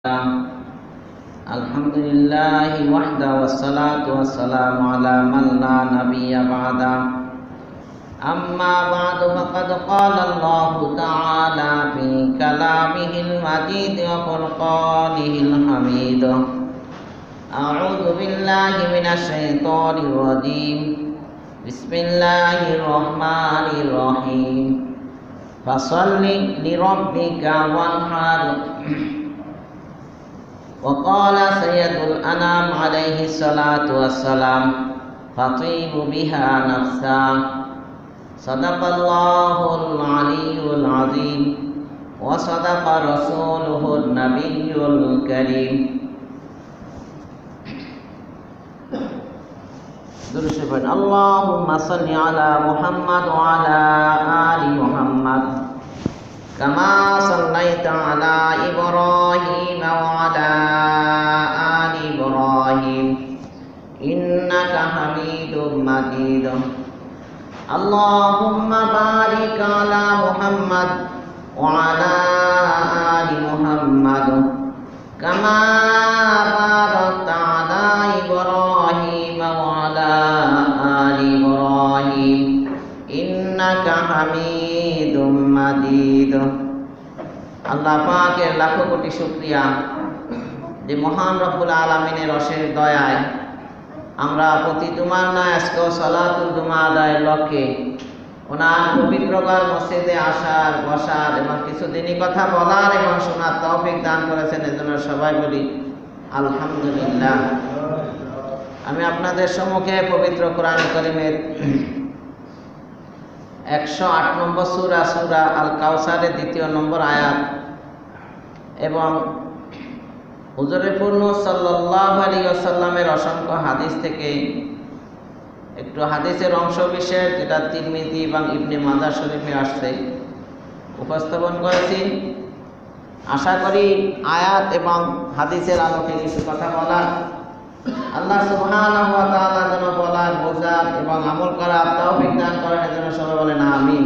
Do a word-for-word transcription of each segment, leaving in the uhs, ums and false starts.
আলহামদুলিল্লাহি ওয়াহদা ওয়াসসালাতু ওয়াসসালামু আলা মান লা নাবিয়্যা বা'দা আম্মা বা'দু ফাকাদ ক্বালা আল্লাহু তাআলা ফি কালামিহিল মাজিদ ওয়া ফুরকানিহিল হামিদ আউযু বিল্লাহি মিনাশ শাইতানির রাজীম বিসমিল্লাহির রহমানির রহিম ফাসাল্লি লিরাব্বিকা ওয়ানহার وقال سيد الأنام عليه الصلاة والسلام فطيب بها نفسا صدق الله العلي العظيم وصدق رسوله النبي الكريم درشفن اللهم صل على محمد وعلى آل محمد كما صليت على إبراهيم وعلى آل إبراهيم إنك حميد مجيد اللهم بارك على محمد وعلى آل محمد كما باركت على إبراهيم وعلى آل إبراهيم إنك حميد مجيد আল্লাহ পাকের লাখো কোটি শুকরিয়া যে মহান রব্বুল আলামিনের অশেষ দয়ায় আমরা প্রতি জুমার না আজকে সালাতুল জুমা আদায়ের লক্ষ্যে ওনার পবিত্রকার মসজিদে আসার বসার এবং কিছু দিনই কথা বলার এবং শোনার তৌফিক দান করেছেন এজন্য সবাই বলি আলহামদুলিল্লাহ। আমি আপনাদের সম্মুখে পবিত্র কোরআন কারীমের একশো আট নম্বর সূরা সূরা আল কাউসারের দ্বিতীয় নম্বর আয়াত এবং হুজুরে পূর্ণ সাল্লাল্লাহু আলাইহি ওয়াসাল্লামের অসংখ্য হাদিস থেকে একটু হাদিসের অংশ বিশেষ যেটা তিরমিজি এবং ইবনে মাজাহ শরীফে আসছে উপস্থাপন করেছি। আশা করি আয়াত এবং হাদিসের আলোকে কিছু কথা বলার আল্লাহ সুবহানাহু ওয়া তাআলা যেন বলার বোঝার এবং আমল করার তৌফিক দান করেন এজন্য সবাই বলেন আমিন।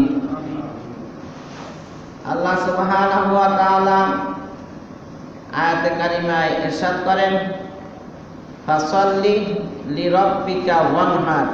আল্লাহ সুবহানাহু ওয়া তাআলা আয়াতে কারিমায় ইরশাদ করেন ফাসাল্লি লিরাব্বিকা ওয়ানহার।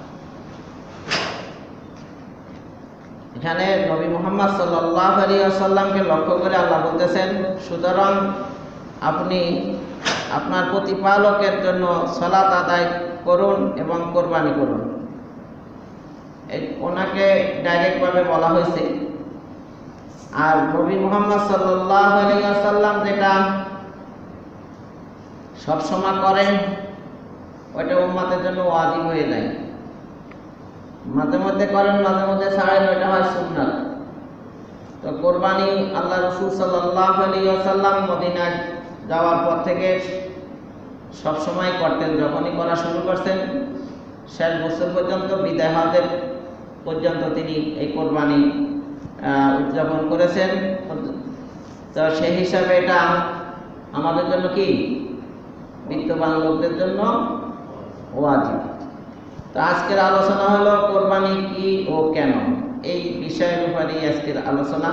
এখানে নবী মুহাম্মদ সাল্লাল্লাহু আলাইহি ওয়াসাল্লামকে লক্ষ্য করে আল্লাহ বলতেছেন সুতরাং আপনি আপনার প্রতিপালকের জন্য সালাত আদায় করুন এবং কোরবানি করুন। এই ওনাকে ডাইরেক্টভাবে বলা হয়েছে। আর নবী মুহাম্মদ সাল্লাল্লাহু আলাইহি ওয়াসাল্লাম যেটা সবসময় করেন ওইটা উম্মতের জন্য ওয়াজিব হয়ে যায়। মাঝে মধ্যে করেন মাঝে মধ্যে ছাড়েন, ওইটা হয় সুন্নাত। তো কোরবানি আল্লাহ রাসূল সাল্লাল্লাহু আলাইহি ওয়াসাল্লাম মদিনায় যাওয়ার পর থেকে সব সময় করতেন। যখনই করা শুরু করছেন শেষ বছর পর্যন্ত বিদায় হজের পর্যন্ত তিনি এই কোরবানি উদযাপন করেছেন। তো সেই হিসাবে এটা আমাদের জন্য কি বিত্তবান লোকদের জন্য ওয়াজিব। তো আজকের আলোচনা হলো কোরবানি কি ও কেন, এই বিষয়ের উপরে আজকের আলোচনা।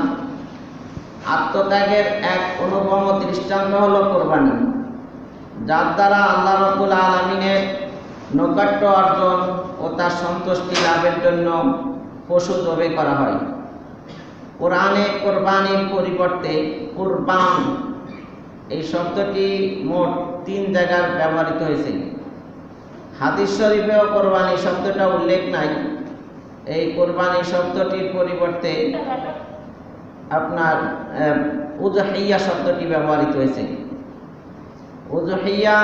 আত্মত্যাগের এক অনুপম দৃষ্টান্ত হলো কোরবানি, যার দ্বারা আল্লাহ রাব্বুল আলামিনের নৈকট্য অর্জন ও তার সন্তুষ্টি লাভের জন্য পশু জবাই করা হয়। কোরআনে কোরবানির পরিবর্তে কুরবান এই শব্দটি মোট তিন জায়গায় ব্যবহৃত হয়েছে। হাদিস শরীফেও কোরবানি শব্দটা উল্লেখ নাই। এই কোরবানি শব্দটির পরিবর্তে আপনার উযহিয়া শব্দটি ব্যবহৃত হয়েছে। উযহিয়া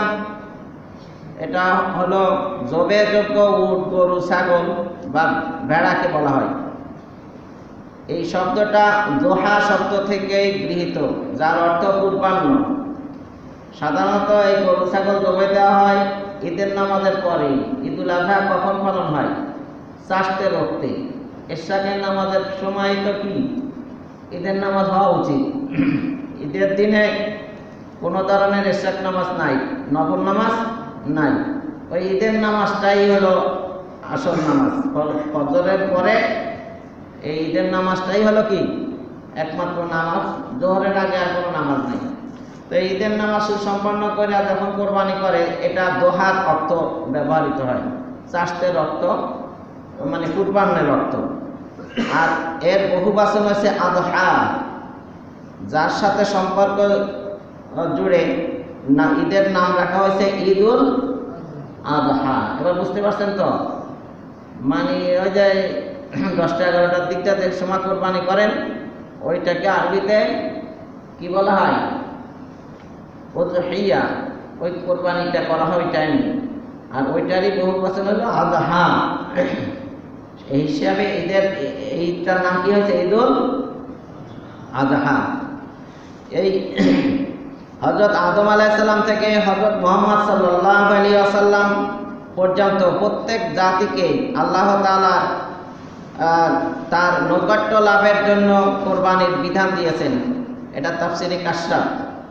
এটা হলো জবেযোগ্য উট, গরু, ছাগল বা ভেড়াকে বলা হয়। এই শব্দটা জোহা শব্দ থেকেই গৃহীত, যার অর্থ কুরবান। সাধারণত এই গরু ছাগল জবাই দেওয়া হয় ঈদের নামাজের পরে। ঈদুল আজহা কখন পালন হয়? চাষতে রক্তে। এশাকের নামাজের সময় তো কি ঈদের নামাজ হওয়া উচিত। ঈদের দিনে কোনো ধরনের এশাক নামাজ নাই, নফল নামাজ নাই। ওই ঈদের নামাজটাই হলো আসল নামাজ। ফজরের পরে এই ঈদের নামাজটাই হলো কি একমাত্র নামাজ। জোহরের আগে আর কোনো নামাজ নেই। তো তো ঈদের নামাজ সম্পন্ন করে যখন কোরবানি করে এটা দোহার অর্থ ব্যবহৃত হয়, চাষের অর্থ মানে কুরবানের অর্থ। আর এর বহু বাচন হচ্ছে আদহা, যার সাথে সম্পর্ক জুড়ে না ঈদের নাম রাখা হয়েছে ঈদুল আদহা। এবার বুঝতে পারছেন তো, মানে ওই যে দশটা এগারোটার দিকটা যে সময় কোরবানি করেন ওইটাকে আরবিতে কি বলা হয়, উযহিয়া, ওই কোরবানিটা করা হয় ওই টাইমে। আর ওইটারই বহু বছর হলো আদহা। এই হিসাবে ঈদের ঈদটার নাম কি হয়েছে ঈদুল আদহা। এই হযরত আদম আলাইহিস সালাম থেকে হযরত মুহাম্মদ সাল্লাল্লাহু আলাইহি ওয়াসাল্লাম পর্যন্ত প্রত্যেক জাতিকে আল্লাহ তাআলা তার নৈকট্য লাভের জন্য কোরবানির বিধান দিয়েছেন। এটা তাফসীরে কাশফ,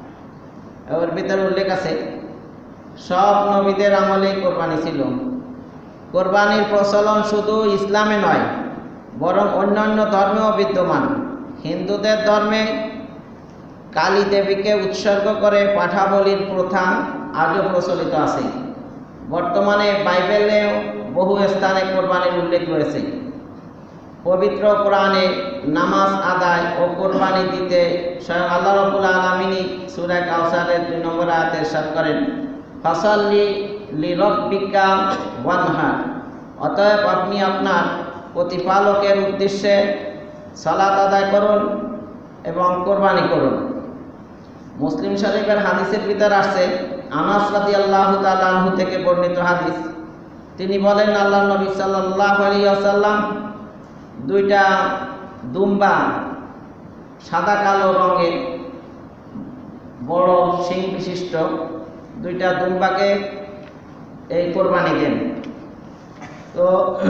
এর ভিতরে উল্লেখ আছে সব নবীদের আমলে কোরবানি ছিল। কোরবানির প্রচলন শুধু ইসলামে নয় বরং অন্যান্য ধর্মেও বিদ্যমান। হিন্দুদের ধর্মে কালী দেবীকে উৎসর্গ করে পাঠা বলির প্রথা আজও প্রচলিত আছে। বর্তমানে বাইবেলেও বহু স্থানে কোরবানির উল্লেখ রয়েছে। পবিত্র কোরআনে নামাজ আদায় ও কোরবানি দিতে স্বয়ং আল্লাহ রাব্বুল আলামিন সূরা কাউসারের দুই নম্বর আয়াতে ইরশাদ করেন, ফাসাল্লি লিরাব্বিকা ওয়ানহার, অতএব আপনি আপনার প্রতিপালকের উদ্দেশ্যে সালাত আদায় করুন এবং কোরবানি করুন। মুসলিম শরীফের হাদিসের ভিতর আসছে আনাস রাদিয়াল্লাহু তাআলা আনহু থেকে বর্ণিত হাদিস। তিনি বলেন, আল্লাহর নবী সাল্লাল্লাহু আলাইহি ওয়াসাল্লাম দুইটা দুম্বা সাদা কালো রঙের বড় শিং বিশিষ্ট দুইটা দুম্বাকে এই কোরবানি দেন। তো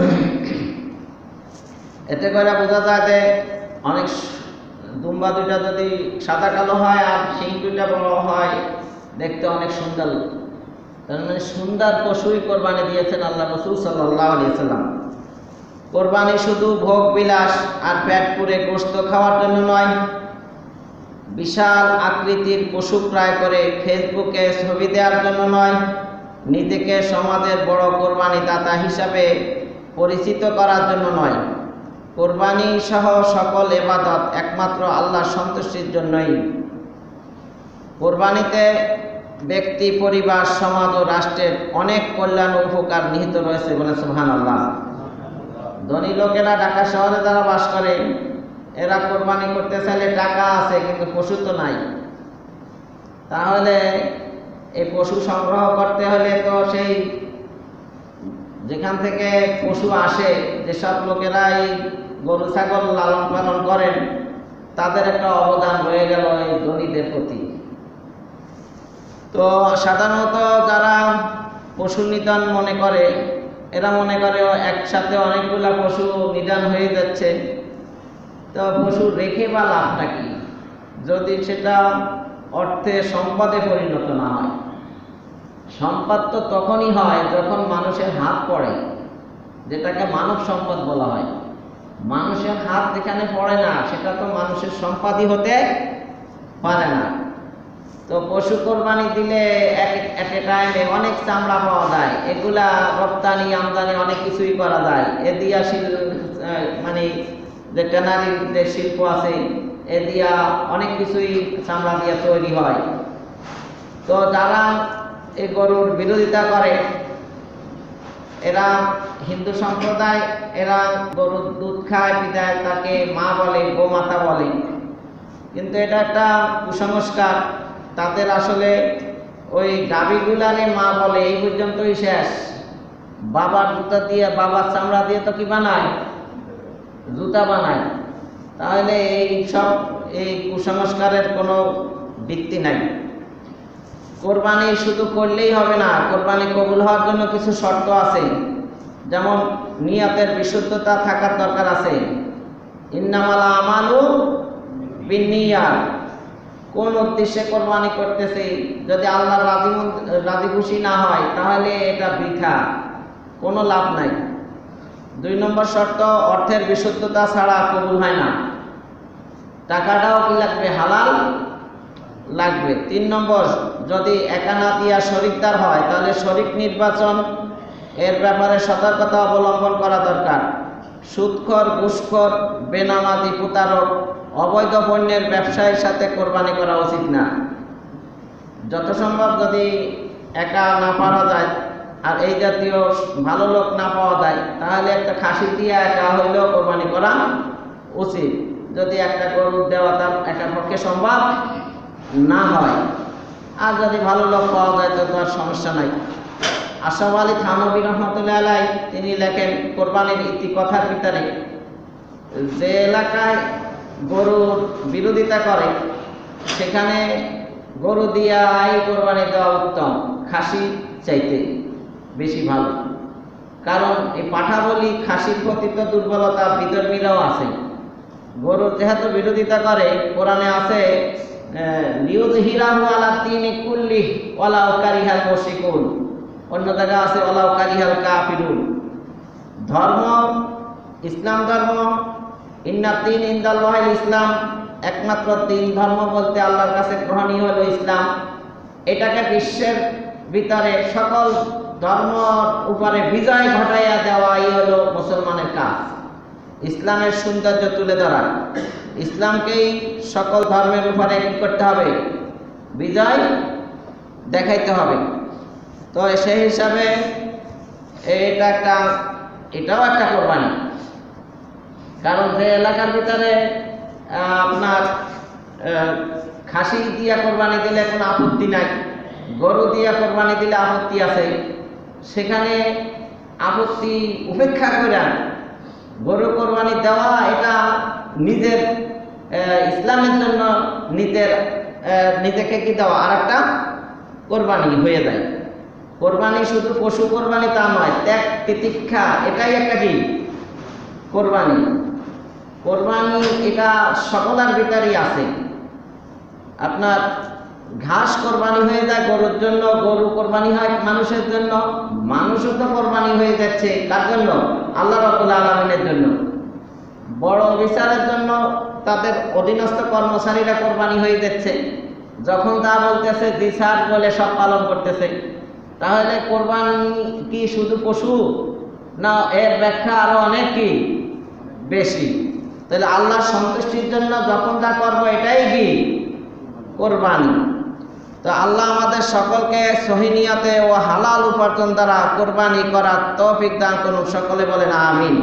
এতে করে বোঝা যায় যে অনেক দুম্বা দুইটা যদি সাদা কালো হয় আর শিং দুইটা বড় হয় দেখতে অনেক সুন্দর, তার মানে সুন্দর পশুই কোরবানি দিয়েছেন আল্লাহ রাসূল সাল্লাল্লাহু আলাইহি ওয়াসাল্লাম। কোরবানি শুধু ভোগ বিলাস আর পেট পুরে গোশত খাওয়ার জন্য নয়, বিশাল আকৃতির পশু ক্রয় করে ফেসবুকে ছবি দেওয়ার জন্য নয়, নিজেকে সমাজের বড় কোরবানি দাতা হিসাবে পরিচিত করার জন্য নয়। কোরবানি সহ সকল ইবাদত একমাত্র আল্লাহর সন্তুষ্টির জন্যই। কোরবানিতে ব্যক্তি, পরিবার, সমাজ ও রাষ্ট্রের অনেক কল্যাণ ও উপকার নিহিত রয়েছে বলে সুবহানাল্লাহ। ধনী লোকেরা ঢাকা শহরে যারা বাস করে এরা কোরবানি করতে চাইলে টাকা আছে কিন্তু পশু তো নাই, তাহলে এই পশু সংগ্রহ করতে হলে তো সেই যেখান থেকে পশু আসে, যেসব লোকেরা এই গরু ছাগল লালন পালন করেন তাদের একটা অবদান রয়ে গেল এই ধনীদের প্রতি। তো সাধারণত যারা পশু নিধন মনে করে এরা মনে করে একসাথে অনেকগুলা পশু নিধন হয়ে যাচ্ছে, তো পশু রেখে বা লাভটা কি যদি সেটা অর্থে সম্পদে পরিণত না হয়। সম্পদ তো তখনই হয় যখন মানুষের হাত পড়ে, যেটাকে মানব সম্পদ বলা হয়। মানুষের হাত যেখানে পড়ে না সেটা তো মানুষের সম্পদই হতে পারে না। তো পশু কোরবানি দিলে এক এ টাইমে অনেক চামড়া পাওয়া যায়, এগুলা রপ্তানি আমদানি অনেক কিছুই করা যায়। এ দিয়া শিল্প মানে যে ট্যানারির যে শিল্প আছে এ দিয়া অনেক কিছুই চামড়া দিয়া তৈরি হয়। তো যারা এই গরুর বিরোধিতা করে এরা হিন্দু সম্প্রদায়, এরা গরুর দুধ খায় বিদায় তাকে মা বলে, গোমাতা বলে, কিন্তু এটা একটা কুসংস্কার। তাদের আসলে ওই গাভীগুলারে মা বলে এই পর্যন্তই শেষ। বাবার জুতা দিয়ে, বাবার চামড়া দিয়ে তো কি বানায়, জুতা বানায়। তাহলে এই সব এই কুসংস্কারের কোনো ভিত্তি নাই। কোরবানি শুধু করলেই হবে না, কোরবানি কবুল হওয়ার জন্য কিছু শর্ত আছে। যেমন নিয়াতের বিশুদ্ধতা থাকার দরকার আছে। ইন্নামাল আমালু বিন্নিয়াত, কোন উদ্দেশ্যে কোরবানি করতেছে যদি আল্লাহর রাজি রাজি খুশি না হয় তাহলে এটা বৃথা, কোনো লাভ নাই। দুই নম্বর শর্ত, অর্থের বিশুদ্ধতা ছাড়া কবুল হয় না। টাকাটাও কি লাগবে, হালাল লাগবে। তিন নম্বর, যদি একা না দিয়া শরিকদার হয় তাহলে শরিক নির্বাচন এর ব্যাপারে সতর্কতা অবলম্বন করা দরকার। সুদখোর, ঘুষখোর, বেনামাজি, প্রতারক, অবৈধ পণ্যের ব্যবসায়ীর সাথে কোরবানি করা উচিত না। যত সম্ভব যদি একা না পাওয়া যায় আর এই জাতীয় ভালো লোক না পাওয়া যায় তাহলে একটা খাসি দিয়ে একা হইলেও কোরবানি করা উচিত, যদি একটা গরু দেওয়া তার একার পক্ষে সম্ভব না হয়। আর যদি ভালো লোক পাওয়া যায় তো তার সমস্যা নাই। আশরাফ আলী থানভী রহমতুল্লাহ আলাইহি তিনি লেখেন কোরবানির ইতিকথার ভিতরে, যে এলাকায় গরুর বিরোধিতা করে সেখানে গরু দিয়াই কোরবানি দেওয়া উত্তম, খাসি চাইতে বেশি ভালো। কারণ এই পাঠা বলি খাসির প্রতি তো দুর্বলতা বিধর্মীরাও আছে। গরুর যেহেতু বিরোধিতা করে, কোরআনে আছে লিউযহিরাহু আলা দীনি কুল্লিহি ওয়ালাউ কারিহাল মুশরিকুন, অন্য জায়গায় আছে ওয়ালাউ কারিহাল কাফিরুন। ধর্ম ইসলাম ধর্ম, ইন্নাদ দীন ইনদাল্লাহিল ইসলাম, একমাত্র দিন ধর্ম বলতে আল্লাহর কাছে গ্রহণীয় হলো ইসলাম। এটাকে বিশ্বের ভিতরে সকল ধর্মর উপরে বিজয় ঘটাইয়া দেওয়াই হলো মুসলমানের কাজ, ইসলামের সৌন্দর্য তুলে ধরা। ইসলামকেই সকল ধর্মের উপরে কি করতে হবে? বিজয় দেখাইতে হবে। তো সেই হিসাবে এটা একটা এটাও একটা কোরবানি। কারণ যে এলাকার ভিতরে আপনার খাসি দিয়া কোরবানি দিলে কোনো আপত্তি নাই, গরু দিয়া কোরবানি দিলে আপত্তি আছে, সেখানে আপত্তি উপেক্ষা করে গরু কোরবানি দেওয়া এটা নিজের ইসলামের জন্য নিজের নিজেকে কি দেওয়া আর একটা কোরবানি হয়ে যায়। কোরবানি শুধু পশু কোরবানি তা নয়, ত্যাগ তিতিক্ষা এটাই একটা কি কোরবানি। কোরবানি এটা সকলের ভিতরেই আছে। আপনার ঘাস কোরবানি হয়ে যায় গরুর জন্য, গরু কোরবানি হয় মানুষের জন্য, মানুষও তো কোরবানি হয়ে যাচ্ছে কার জন্য? আল্লাহ রাব্বুল আলামিনের জন্য। বড় বিচারের জন্য তাদের অধীনস্থ কর্মচারীরা কোরবানি হয়ে যাচ্ছে, যখন তা বলতেছে বিচার বলে সব পালন করতেছে। তাহলে কোরবানি কি শুধু পশু না, এর ব্যাখ্যা আরো অনেক কি বেশি। তাহলে আল্লাহর সন্তুষ্টির জন্য যখন তা করবো এটাই কি কোরবানি। তো আল্লাহ আমাদের সকলকে সহি নিয়তে ও হালাল উপার্জন দ্বারা কোরবানি করার তৌফিক দান করুন, সকলে বলেন আমিন।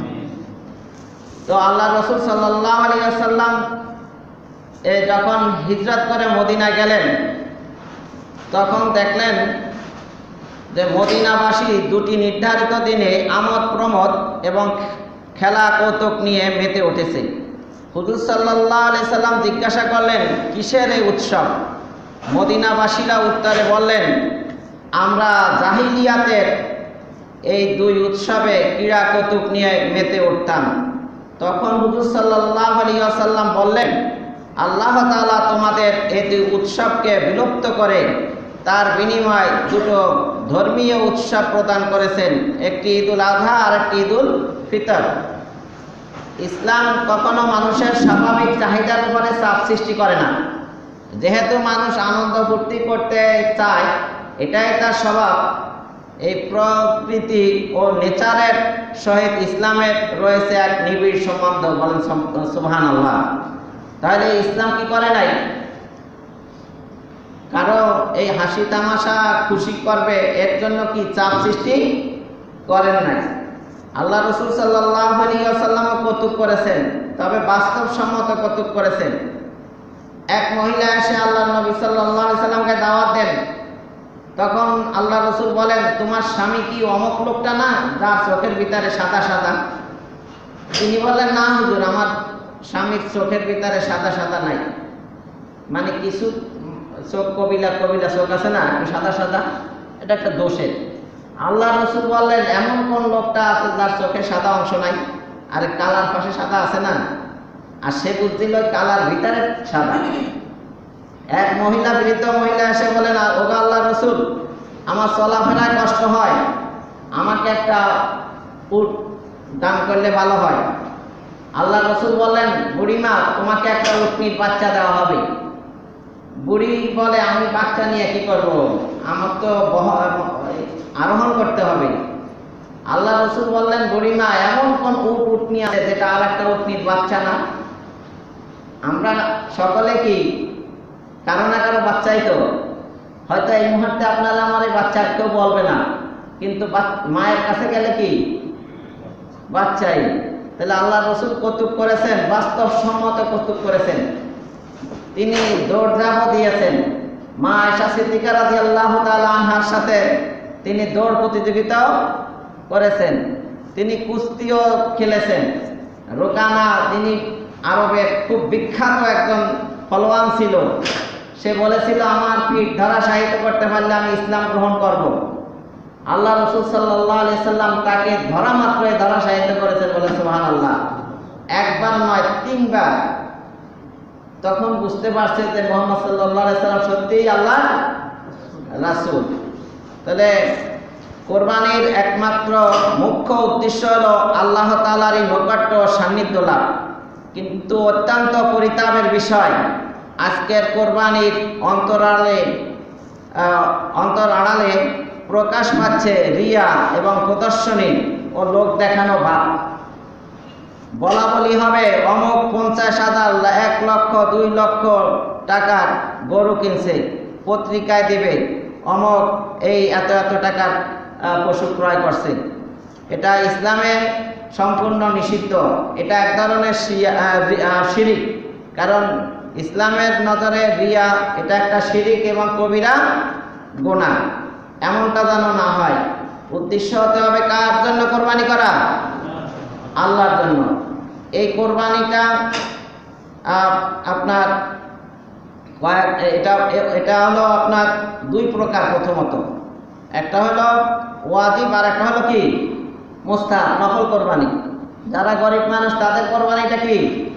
তো আল্লাহ রাসূল সাল্লাল্লাহু আলাইহি ওয়াসাল্লাম এ যখন হিজরত করে মদিনা গেলেন তখন দেখলেন যে মদিনাবাসী দুটি নির্ধারিত দিনে আমোদ প্রমোদ এবং খেলা কৌতুক নিয়ে মেতে উঠেছে। হুজুর সাল্লাল্লাহু আলাইহি সাল্লাম জিজ্ঞাসা করলেন, কিসের এই উৎসব? মদিনাবাসীরা উত্তরে বললেন, আমরা জাহিলিয়াতের এই দুই উৎসবে ক্রীড়া কৌতুক নিয়ে মেতে উঠতাম। তখন হুজুর সাল্লাল্লাহু আলাইহি ওয়াসাল্লাম বললেন, আল্লাহ তাআলা তোমাদের এই দুই উৎসবকে বিলুপ্ত করে তার বিনিময়ে দুটো ধর্মীয় উৎসব প্রদান করেছেন, একটি ঈদুল আযহা আর একটি ঈদুল ফিতর। ইসলাম কখনো মানুষের স্বাভাবিক চাহিদার উপরে চাপ সৃষ্টি করে না। যেহেতু মানুষ আনন্দ ফুর্তি করতে চায়, এটাই তার স্বভাব। এই প্রকৃতি ও নেচারের সহিত ইসলামের রয়েছে এক নিবিড় সম্বন্ধ, বলেন সুবহানাল্লাহ। তাহলে ইসলাম কি করে নাই? কারো এই হাসি তামাশা খুশি করবে এর জন্য কি চাপ সৃষ্টি করেন নাই। আল্লাহ রাসূল সাল্লাল্লাহু আলাইহি ওয়াসাল্লামও কৌতুক করেছেন, তবে বাস্তবসম্মত কৌতুক করেছেন। এক মহিলা এসে আল্লাহ নবী সাল্লাল্লাহু আলাইহি সাল্লামকে দাওয়াত দেন। তখন আল্লাহ রাসূল বলেন, তোমার স্বামী কি অমুক লোকটা না যার চোখের ভিতরে সাদা সাদা? তিনি বললেন, না হুজুর, আমার স্বামীর চোখের ভিতরে সাদা সাদা নাই। মানে কিছু চোখ কবিলা কবিলা চোখ আছে না, একটু সাদা সাদা, এটা একটা দোষের। আল্লাহ রাসূল বললেন, এমন কোন লোকটা আছে যার চোখে সাদা অংশ নাই, আর কালার পাশে সাদা আছে না? আর সে বুঝছিল কালার ভিতরে সাদা। এক মহিলা, বৃদ্ধ মহিলা এসে বলেন, ওগো আল্লাহ রাসূল, আমার চলাফেরায় কষ্ট হয়, আমাকে একটা উট দান করলে ভালো হয়। আল্লাহ রাসূল বললেন, বুড়িমা, তোমাকে একটা উটনির বাচ্চা দেওয়া হবে। বুড়ি বলে আমি বাচ্চা নিয়ে কি করব, আমার তো আরোহণ করতে হবে। আল্লাহ রসুল বললেন, বুড়িমা এমন কোন উট উটনি আছে যেটা আর একটা উটনির বাচ্চা না? আমরা সকলে কি কারো না কারো বাচ্চাই তো। হয়তো এই মুহূর্তে আপনারা আমার এই বাচ্চা কেউ বলবে না, কিন্তু মায়ের কাছে গেলে কি বাচ্চাই। তাহলে আল্লাহ রসুল কৌতুক করেছেন, বাস্তবসম্মত কৌতুক করেছেন। তিনি দৌড়ঝাঁপও দিয়েছেন। মা আয়েশা সিদ্দিকা রাদিয়াল্লাহু তাআলা আনহার সাথে তিনি দৌড় প্রতিযোগিতাও করেছেন। তিনি কুস্তিও খেলেছেন। রোকানা, তিনি আরবের খুব বিখ্যাত একজন ফলোয়ান ছিল। সে বলেছিল, আমার পিঠ ধরাশায়িত করতে পারলে আমি ইসলাম গ্রহণ করব। আল্লাহ রসুল সাল্লাল্লাহু আলাইহি সাল্লাম তাকে ধরা মাত্রই ধরাশায়িত করেছেন, বলে সুবহানাল্লাহ। একবার নয়, তিনবার। তখন বুঝতে পারছে যে মুহাম্মদ সাল্লাল্লাহু আলাইহি সাল্লাম সত্যিই আল্লাহর রাসূল। তাহলে কোরবানির একমাত্র মুখ্য উদ্দেশ্য হলো আল্লাহ তাআলারই নৈকট্য সান্নিধ্য লাভ। কিন্তু অত্যন্ত পরিতাপের বিষয়, আজকের কোরবানির অন্তরালে অন্তর আড়ালে প্রকাশ পাচ্ছে রিয়া এবং প্রদর্শনী ও লোক দেখানো ভাব। বলা বলি হবে অমুক পঞ্চাশ হাজার, এক লক্ষ, দুই লক্ষ টাকার গরু কিনছে, পত্রিকায় দিবে অমুক এই এত এত টাকার পশু ক্রয় করছে। এটা ইসলামে সম্পূর্ণ নিষিদ্ধ। এটা এক ধরনের শিরিক। কারণ ইসলামের নজরে রিয়া এটা একটা শিরিক এবং কবিরা গুনাহ। এমনটা যেন না হয়। উদ্দেশ্য হতে হবে কার জন্য কোরবানি করা? আল্লাহর জন্য। এই কোরবানিটা আপনার এটা এটা হলো আপনার দুই প্রকার। প্রথমত একটা হলো ওয়াজিব, আর একটা হলো কি মুস্তাহাব, নফল কোরবানি। যারা গরিব মানুষ তাদের কোরবানিটা কি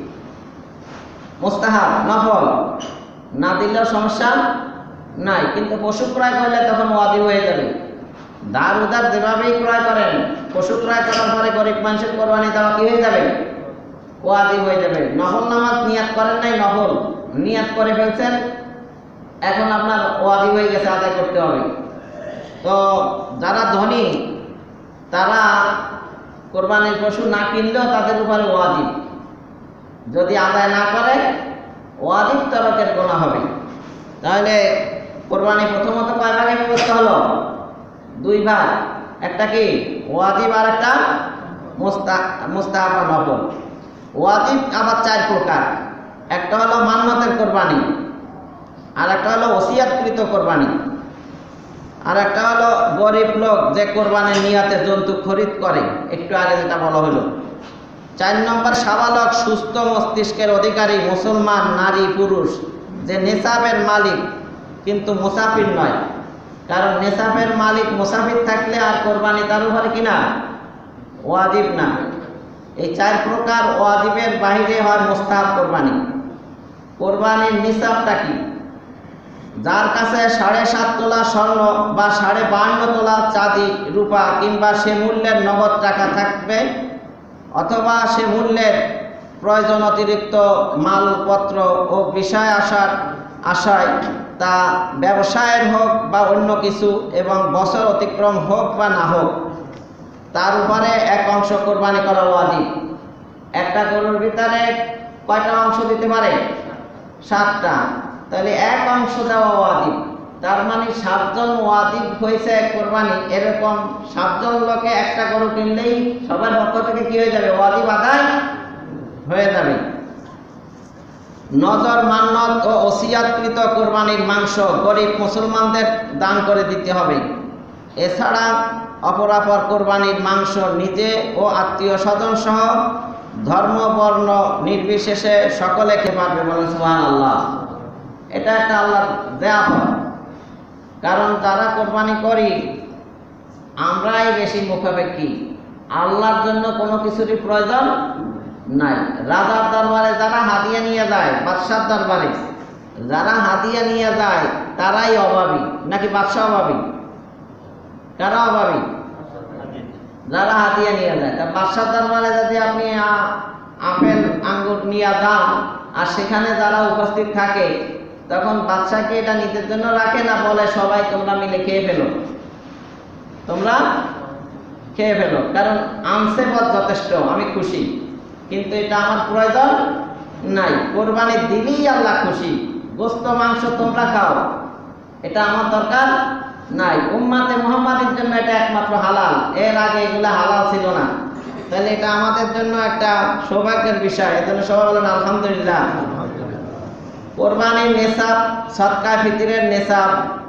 মুস্তাহাব, নফল। না দিলেও সমস্যা নাই, কিন্তু পশু ক্রয় করলে তখন ওয়াজিব হয়ে যাবে। দার উদার যেভাবেই ক্রয় করেন, পশু ক্রয় করার পরে গরিব মানুষের কোরবানি দেওয়া কি হয়ে যাবে? ওয়াজিব হয়ে যাবে। নফল নামাজ নিয়াত করেন নাই, নফল নিয়াত করে ফেলছেন, এখন আপনার ওয়াজিব হয়ে গেছে, আদায় করতে হবে। তো যারা ধনী তারা কোরবানির পশু না কিনলেও তাদের উপরে ওয়াজিব। যদি আদায় না করে ওয়াজিব তরকের গুনাহ হবে। তাহলে কোরবানি প্রথমত কয় ভাগে বিভক্ত হলো? দুই ভাগ। একটা কি ওয়াজিব, আর একটা মুস্তাহাব নফল। ওয়াজিব আবার চার প্রকার। একটা হলো মান্নতের কোরবানি, আর একটা হলো ওসিয়াতকৃত কোরবানি, আর একটা হলো গরিব লোক যে কোরবানির নিয়াতে জন্তু খরিদ করে, একটু আগে যেটা বলা হলো। চার নম্বর সাবালক সুস্থ মস্তিষ্কের অধিকারী মুসলমান নারী পুরুষ যে নেশাবের মালিক কিন্তু মুসাফির নয়। কারণ নেশাবের মালিক মুসাফির থাকলে আর কোরবানি তার উপরে কিনা ওয়াজিব না। এই চার প্রকার ওয়াজিবের বাহিরে হয় মুস্তাহাব কোরবানি। কোরবানির নিসাবটা কি? যার কাছে সাড়ে সাত তোলা স্বর্ণ বা সাড়ে বান্ন তোলা চাঁদি রূপা কিংবা সে মূল্যের নগদ টাকা থাকবে, অথবা সে মূল্যের প্রয়োজন অতিরিক্ত মালপত্র ও বিষয় আসার আশায়, তা ব্যবসায়ের হোক বা অন্য কিছু, এবং বছর অতিক্রম হোক বা না হোক, তার উপরে এক অংশ কোরবানি করা ওয়াজিব। একটা গরুর ভিতরে কয়টা অংশ দিতে পারে? সাতটা। তাহলে এক অংশ দেওয়া ওয়াজিব। তার মানে সাতজন ওয়াজিব হয়েছে কোরবানি। এরকম সাতজন লোকে একটা গরু কিনলেই সবার পক্ষ থেকে কি হয়ে যাবে? ওয়াজিব আদায় হয়ে যাবে। নজর মান্নত ও ওসিয়াতকৃত কোরবানির মাংস গরিব মুসলমানদের দান করে দিতে হবে। এছাড়া অপরাপর কোরবানির মাংস নিজে ও আত্মীয় স্বজন সহ ধর্ম বর্ণ নির্বিশেষে সকলে খেতে পারবে, বলেন সুবহানাল্লাহ। এটা একটা আল্লাহর দেয়া হয়। কারণ যারা কোরবানি করি আমরাই বেশি মুখাপেক্ষী। আল্লাহর জন্য কোনো কিছুরই প্রয়োজন নাই। রাজার দরবারে যারা হাদিয়া নিয়ে যায়, বাদশার দরবারে যারা হাদিয়া নিয়ে যায় তারাই অভাবী, নাকি বাদশা অভাবী? কারা অভাবী? যারা হাদিয়া নিয়ে যায়। তা বাদশার দরবারে যদি আপনি আপেল আঙ্গুর নিয়ে যান আর সেখানে যারা উপস্থিত থাকে তখন বাদশাকে এটা নিজের জন্য রাখে না, বলে সবাই তোমরা মিলে খেয়ে ফেলো, তোমরা খেয়ে ফেলো, কারণ আনছে পথ যথেষ্ট, আমি খুশি, কিন্তু এটা আমার প্রয়োজন নাই। কোরবানি দিলেই আল্লাহ খুশি, গোস্ত মাংস তোমরা খাও, এটা আমার দরকার নাই। উম্মাতে মুহাম্মাদের জন্য এটা একমাত্র হালাল, এর আগে এগুলা হালাল ছিল না। তাহলে এটা আমাদের জন্য একটা সৌভাগ্যের বিষয়, এজন্য সবাই বলেন আলহামদুলিল্লাহ। কোরবানির নেশাব, সদকা ফিতরের নেশাব,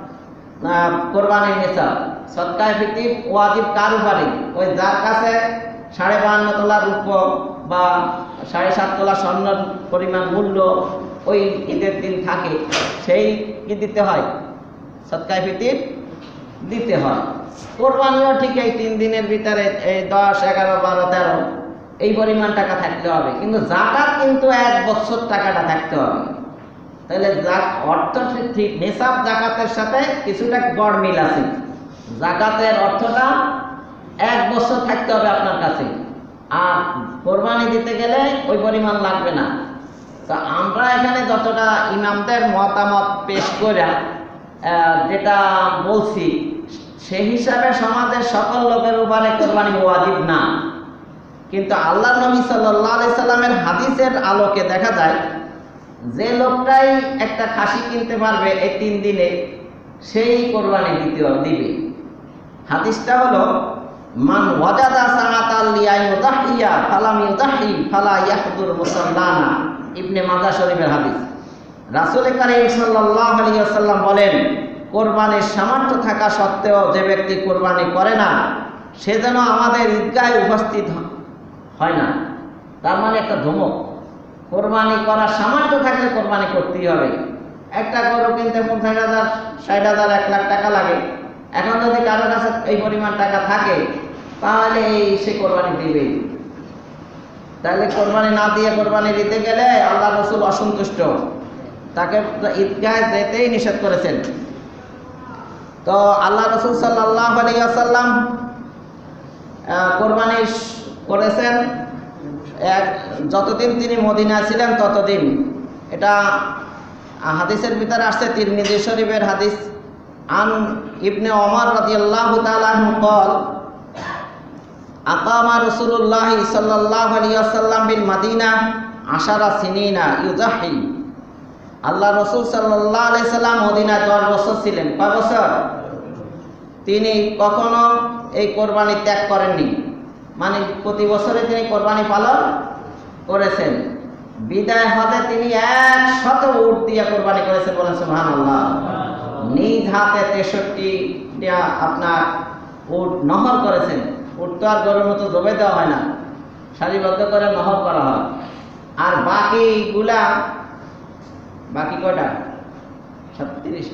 কোরবানির নেশাব, সদকা ফিতর ওয়াজিব কার উপরে? ওই যার কাছে সাড়ে বাহান্ন তোলা রূপ বা সাড়ে সাত তোলা স্বর্ণের পরিমাণ মূল্য ওই ঈদের দিন থাকে, সেই কি দিতে হয়? সদকা ফিতর দিতে হয়। কোরবানিও ঠিক এই তিন দিনের ভিতরে এই দশ এগারো বারো তেরো এই পরিমাণ টাকা থাকতে হবে, কিন্তু জাকাত কিন্তু এক বছর টাকাটা থাকতে হবে। তাহলে অর্থ ঠিক নেশাব জাকাতের সাথে কিছুটা গড় মিল আছে। জাকাতের অর্থটা এক বছর থাকতে হবে আপনার কাছে, আর কোরবানি দিতে গেলে ওই পরিমাণ লাগবে না। তো আমরা এখানে যতটা ইমামদের মতামত পেশ করে যেটা বলছি, সেই হিসাবে সমাজের সকল লোকের উপরে কোরবানি ওয়াজিব না, কিন্তু আল্লাহ নবী সাল্লাল্লাহু আলাইহি সাল্লামের হাদিসের আলোকে দেখা যায় যে লোকটাই একটা খাসি কিনতে পারবে এই তিন দিনে, সেই কোরবানি দিতে দিবে। হাদিসটা হলো মান ওয়াজাদা সাআতাল লিয়ায়ুদাহিয়া ফালাম ইউদাহি ফালা ইয়াহদুর মুসাল্লানা, ইবনে মাজাহ শরীফের হাদিস। রাসূল কারীম সাল্লাল্লাহু আলাইহি ওয়াসাল্লাম বলেন, কোরবানির সামর্থ্য থাকা সত্ত্বেও যে ব্যক্তি কোরবানি করে না, সে যেন আমাদের ঈদগাহে উপস্থিত হয় না। তার মানে একটা ধমক, কোরবানি করার সামর্থ্য থাকলে কোরবানি করতেই হবে। একটা গরু কিনতে পঞ্চাশ হাজার ষাট হাজার এক লাখ টাকা লাগে, এখন যদি কারোর কাছে এই পরিমাণ টাকা থাকে তাহলে এই সে কোরবানি দিবে। তাহলে কোরবানি না দিয়ে কোরবানি দিতে গেলে আল্লাহ রাসূল অসন্তুষ্ট, তাকে ঈদগাহে যেতেই নিষেধ করেছেন। তো আল্লাহ রাসূল সাল্লাল্লাহু আলাইহি ওয়াসাল্লাম কোরবানি করেছেন এক যতদিন তিনি মদিনায় ছিলেন ততদিন। এটা হাদিসের ভিতরে আসছে, তিরমিজি শরীফের হাদিস। আন ইবনে ওমর রাদিয়াল্লাহু তাআলা আনহু قال আকামা রাসূলুল্লাহ সাল্লাল্লাহু আলাইহি ওয়াসাল্লাম বিল মদিনা আশারা সিনিনা ইউজাহি। আল্লাহ রাসূল সাল্লাল্লাহু আলাইহি সাল্লাম মদিনায় দশ বছর ছিলেন। কয় বছর? তিনি কখনো এই কোরবানি ত্যাগ করেননি, মানে প্রতি বছরে তিনি কোরবানি পালন করেছেন। বিদায় হতে তিনি একশত উট দিয়ে কোরবানি করেছেন, বলেন সুবহানাল্লাহ। নিজ হাতে তেষট্টি আপনার উট নহর করেছেন। উট তো আর গরুর মতো জবে দেওয়া হয় না, সারিবদ্ধ করে নহর করা হয়। আর বাকিগুলা বাকি কয়টা? সাতত্রিশ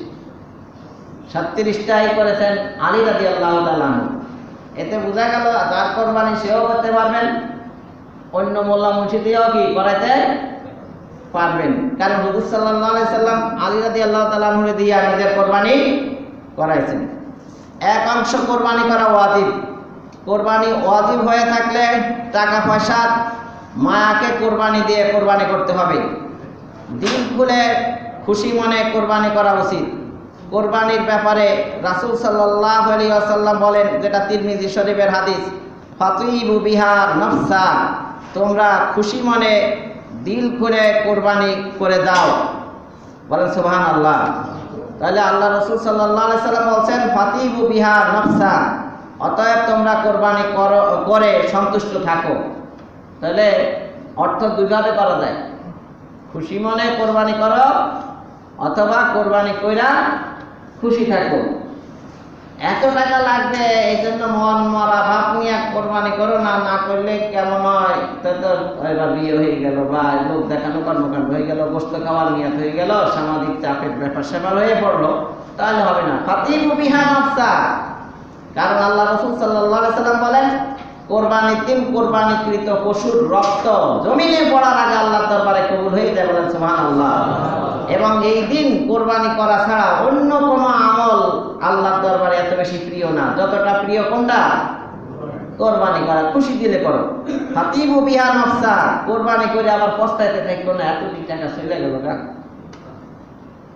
সাতত্রিশটাই করেছেন আলী রাদিয়াল্লাহু তাআলা আনহু। এতে বোঝা গেল যার কোরবানি সেও করতে পারবেন, অন্য মোল্লা মুন্সিদিও কি করাইতে পারবেন, কারণ হুজুর সাল্লাল্লাহু আলাইহি সাল্লাম আলী রাদিয়াল্লাহু তাআলা আনহু দিয়ে নিজের কোরবানি করাইছেন। এক অংশ কোরবানি করা ওয়াজিব। কোরবানি ওয়াজিব হয়ে থাকলে টাকা পয়সা মায়াকে কোরবানি দিয়ে কোরবানি করতে হবে। দিল খুলে খুশি মনে কোরবানি করা উচিত। কোরবানির ব্যাপারে রাসূল সাল্লাল্লাহু আলাইহি ওয়াসাল্লাম বলেন, যেটা তিরমিজি শরীফের হাদিস, ফাতিবু বিহা নাফসা, তোমরা খুশি মনে দিল খুলে কোরবানি করে দাও, বলেন সুবহানাল্লাহ। তাহলে আল্লাহ রাসূল সাল্লাল্লাহু আলাইহি ওয়াসাল্লাম বলছেন ফাতিবু বিহা নাফসা, অতএব তোমরা কোরবানি করো করে সন্তুষ্ট থাকো। তাহলে অর্থ দুইভাবে করা যায়, খুশি মনে কোরবানি করো অথবা কোরবানি কইরা খুশি থাকো। এত টাকা লাগবে এই জন্য মন মরা ভাব নিয়ে কোরবানি করো না, না করলে কেমন হয়, তো এবার বিয়ে হয়ে গেল বা লোক দেখানো কর্মকাণ্ড হয়ে গেল, গোস্ত খাওয়ার নিয়ত হয়ে গেল, সামাজিক চাপের ব্যাপার স্যাপার হয়ে পড়লো, তাহলে হবে না। ফাতিবু বিহা নাফসা, কারণ আল্লাহ রাসূল সাল্লাল্লাহু আলাইহি সাল্লাম বলেন, কোরবানির দিন কোরবানিকৃত পশুর রক্ত জমিনে পড়ার আগে আল্লাহর দরবারে কবুল হয়ে যায়, বলেন সুবহানাল্লাহ। এবং এই দিন কোরবানি করা ছাড়া অন্য কোনো আমল আল্লাহর দরবারে এত বেশি প্রিয় না, যতটা প্রিয় কোনটা? কোরবানি করা। খুশি দিলে করো। ফাতিবু বিহা নাফসা, কোরবানি করে আবার পস্তাইতে থাকবো না, এতটি টাকা চলে গেল না,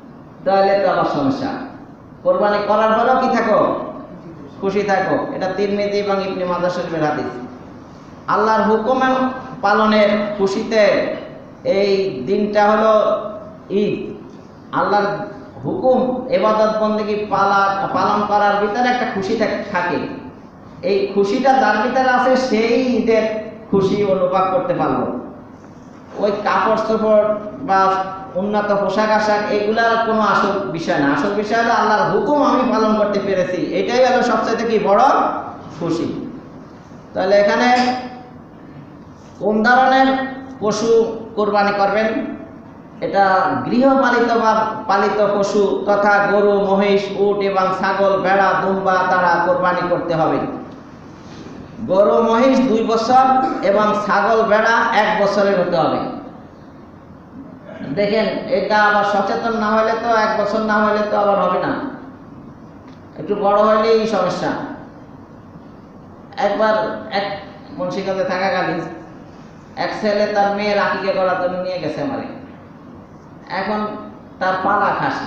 তাহলে তো আবার সমস্যা। কোরবানি করার পরেও কি থাকো? খুশি থাকো। এটা তিরমিজি এবং ইবনে মাজাহ শরীফের হাদিস। আল্লাহর হুকুম পালনের খুশিতে এই দিনটা হলো ঈদ। আল্লাহর হুকুম ইবাদত বন্দেগী পালা পালন করার ভিতরে একটা খুশি থাকে। এই খুশিটা যার ভিতরে আছে সেই ঈদের খুশি অনুভব করতে পারলো। ওই কাপড় চোপড় বা উন্নত পোশাক আশাক এগুলার কোনো আসল বিষয় না। আসল বিষয় হলো আল্লাহর হুকুম আমি পালন করতে পেরেছি, এটাই হলো সবচেয়ে কি বড় খুশি। তাহলে এখানে কোন ধরনের পশু কোরবানি করবেন? এটা গৃহপালিত বা পালিত পশু তথা গরু, মহিষ, উট এবং ছাগল, ভেড়া, দুম্বা তারা কোরবানি করতে হবে। গরু মহিষ দুই বছর এবং ছাগল ভেড়া এক বছরের হতে হবে। দেখেন, এটা আবার সচেতন না হলে তো, এক বছর না হলে তো আবার হবে না, একটু বড় হইলেই সমস্যা। একবার এক মুন্সিগঞ্জে থাকাকালীন এক ছেলে তার মেয়ের আকিকা করার জন্য নিয়ে গেছে আমারে। এখন তার পালা খাসি,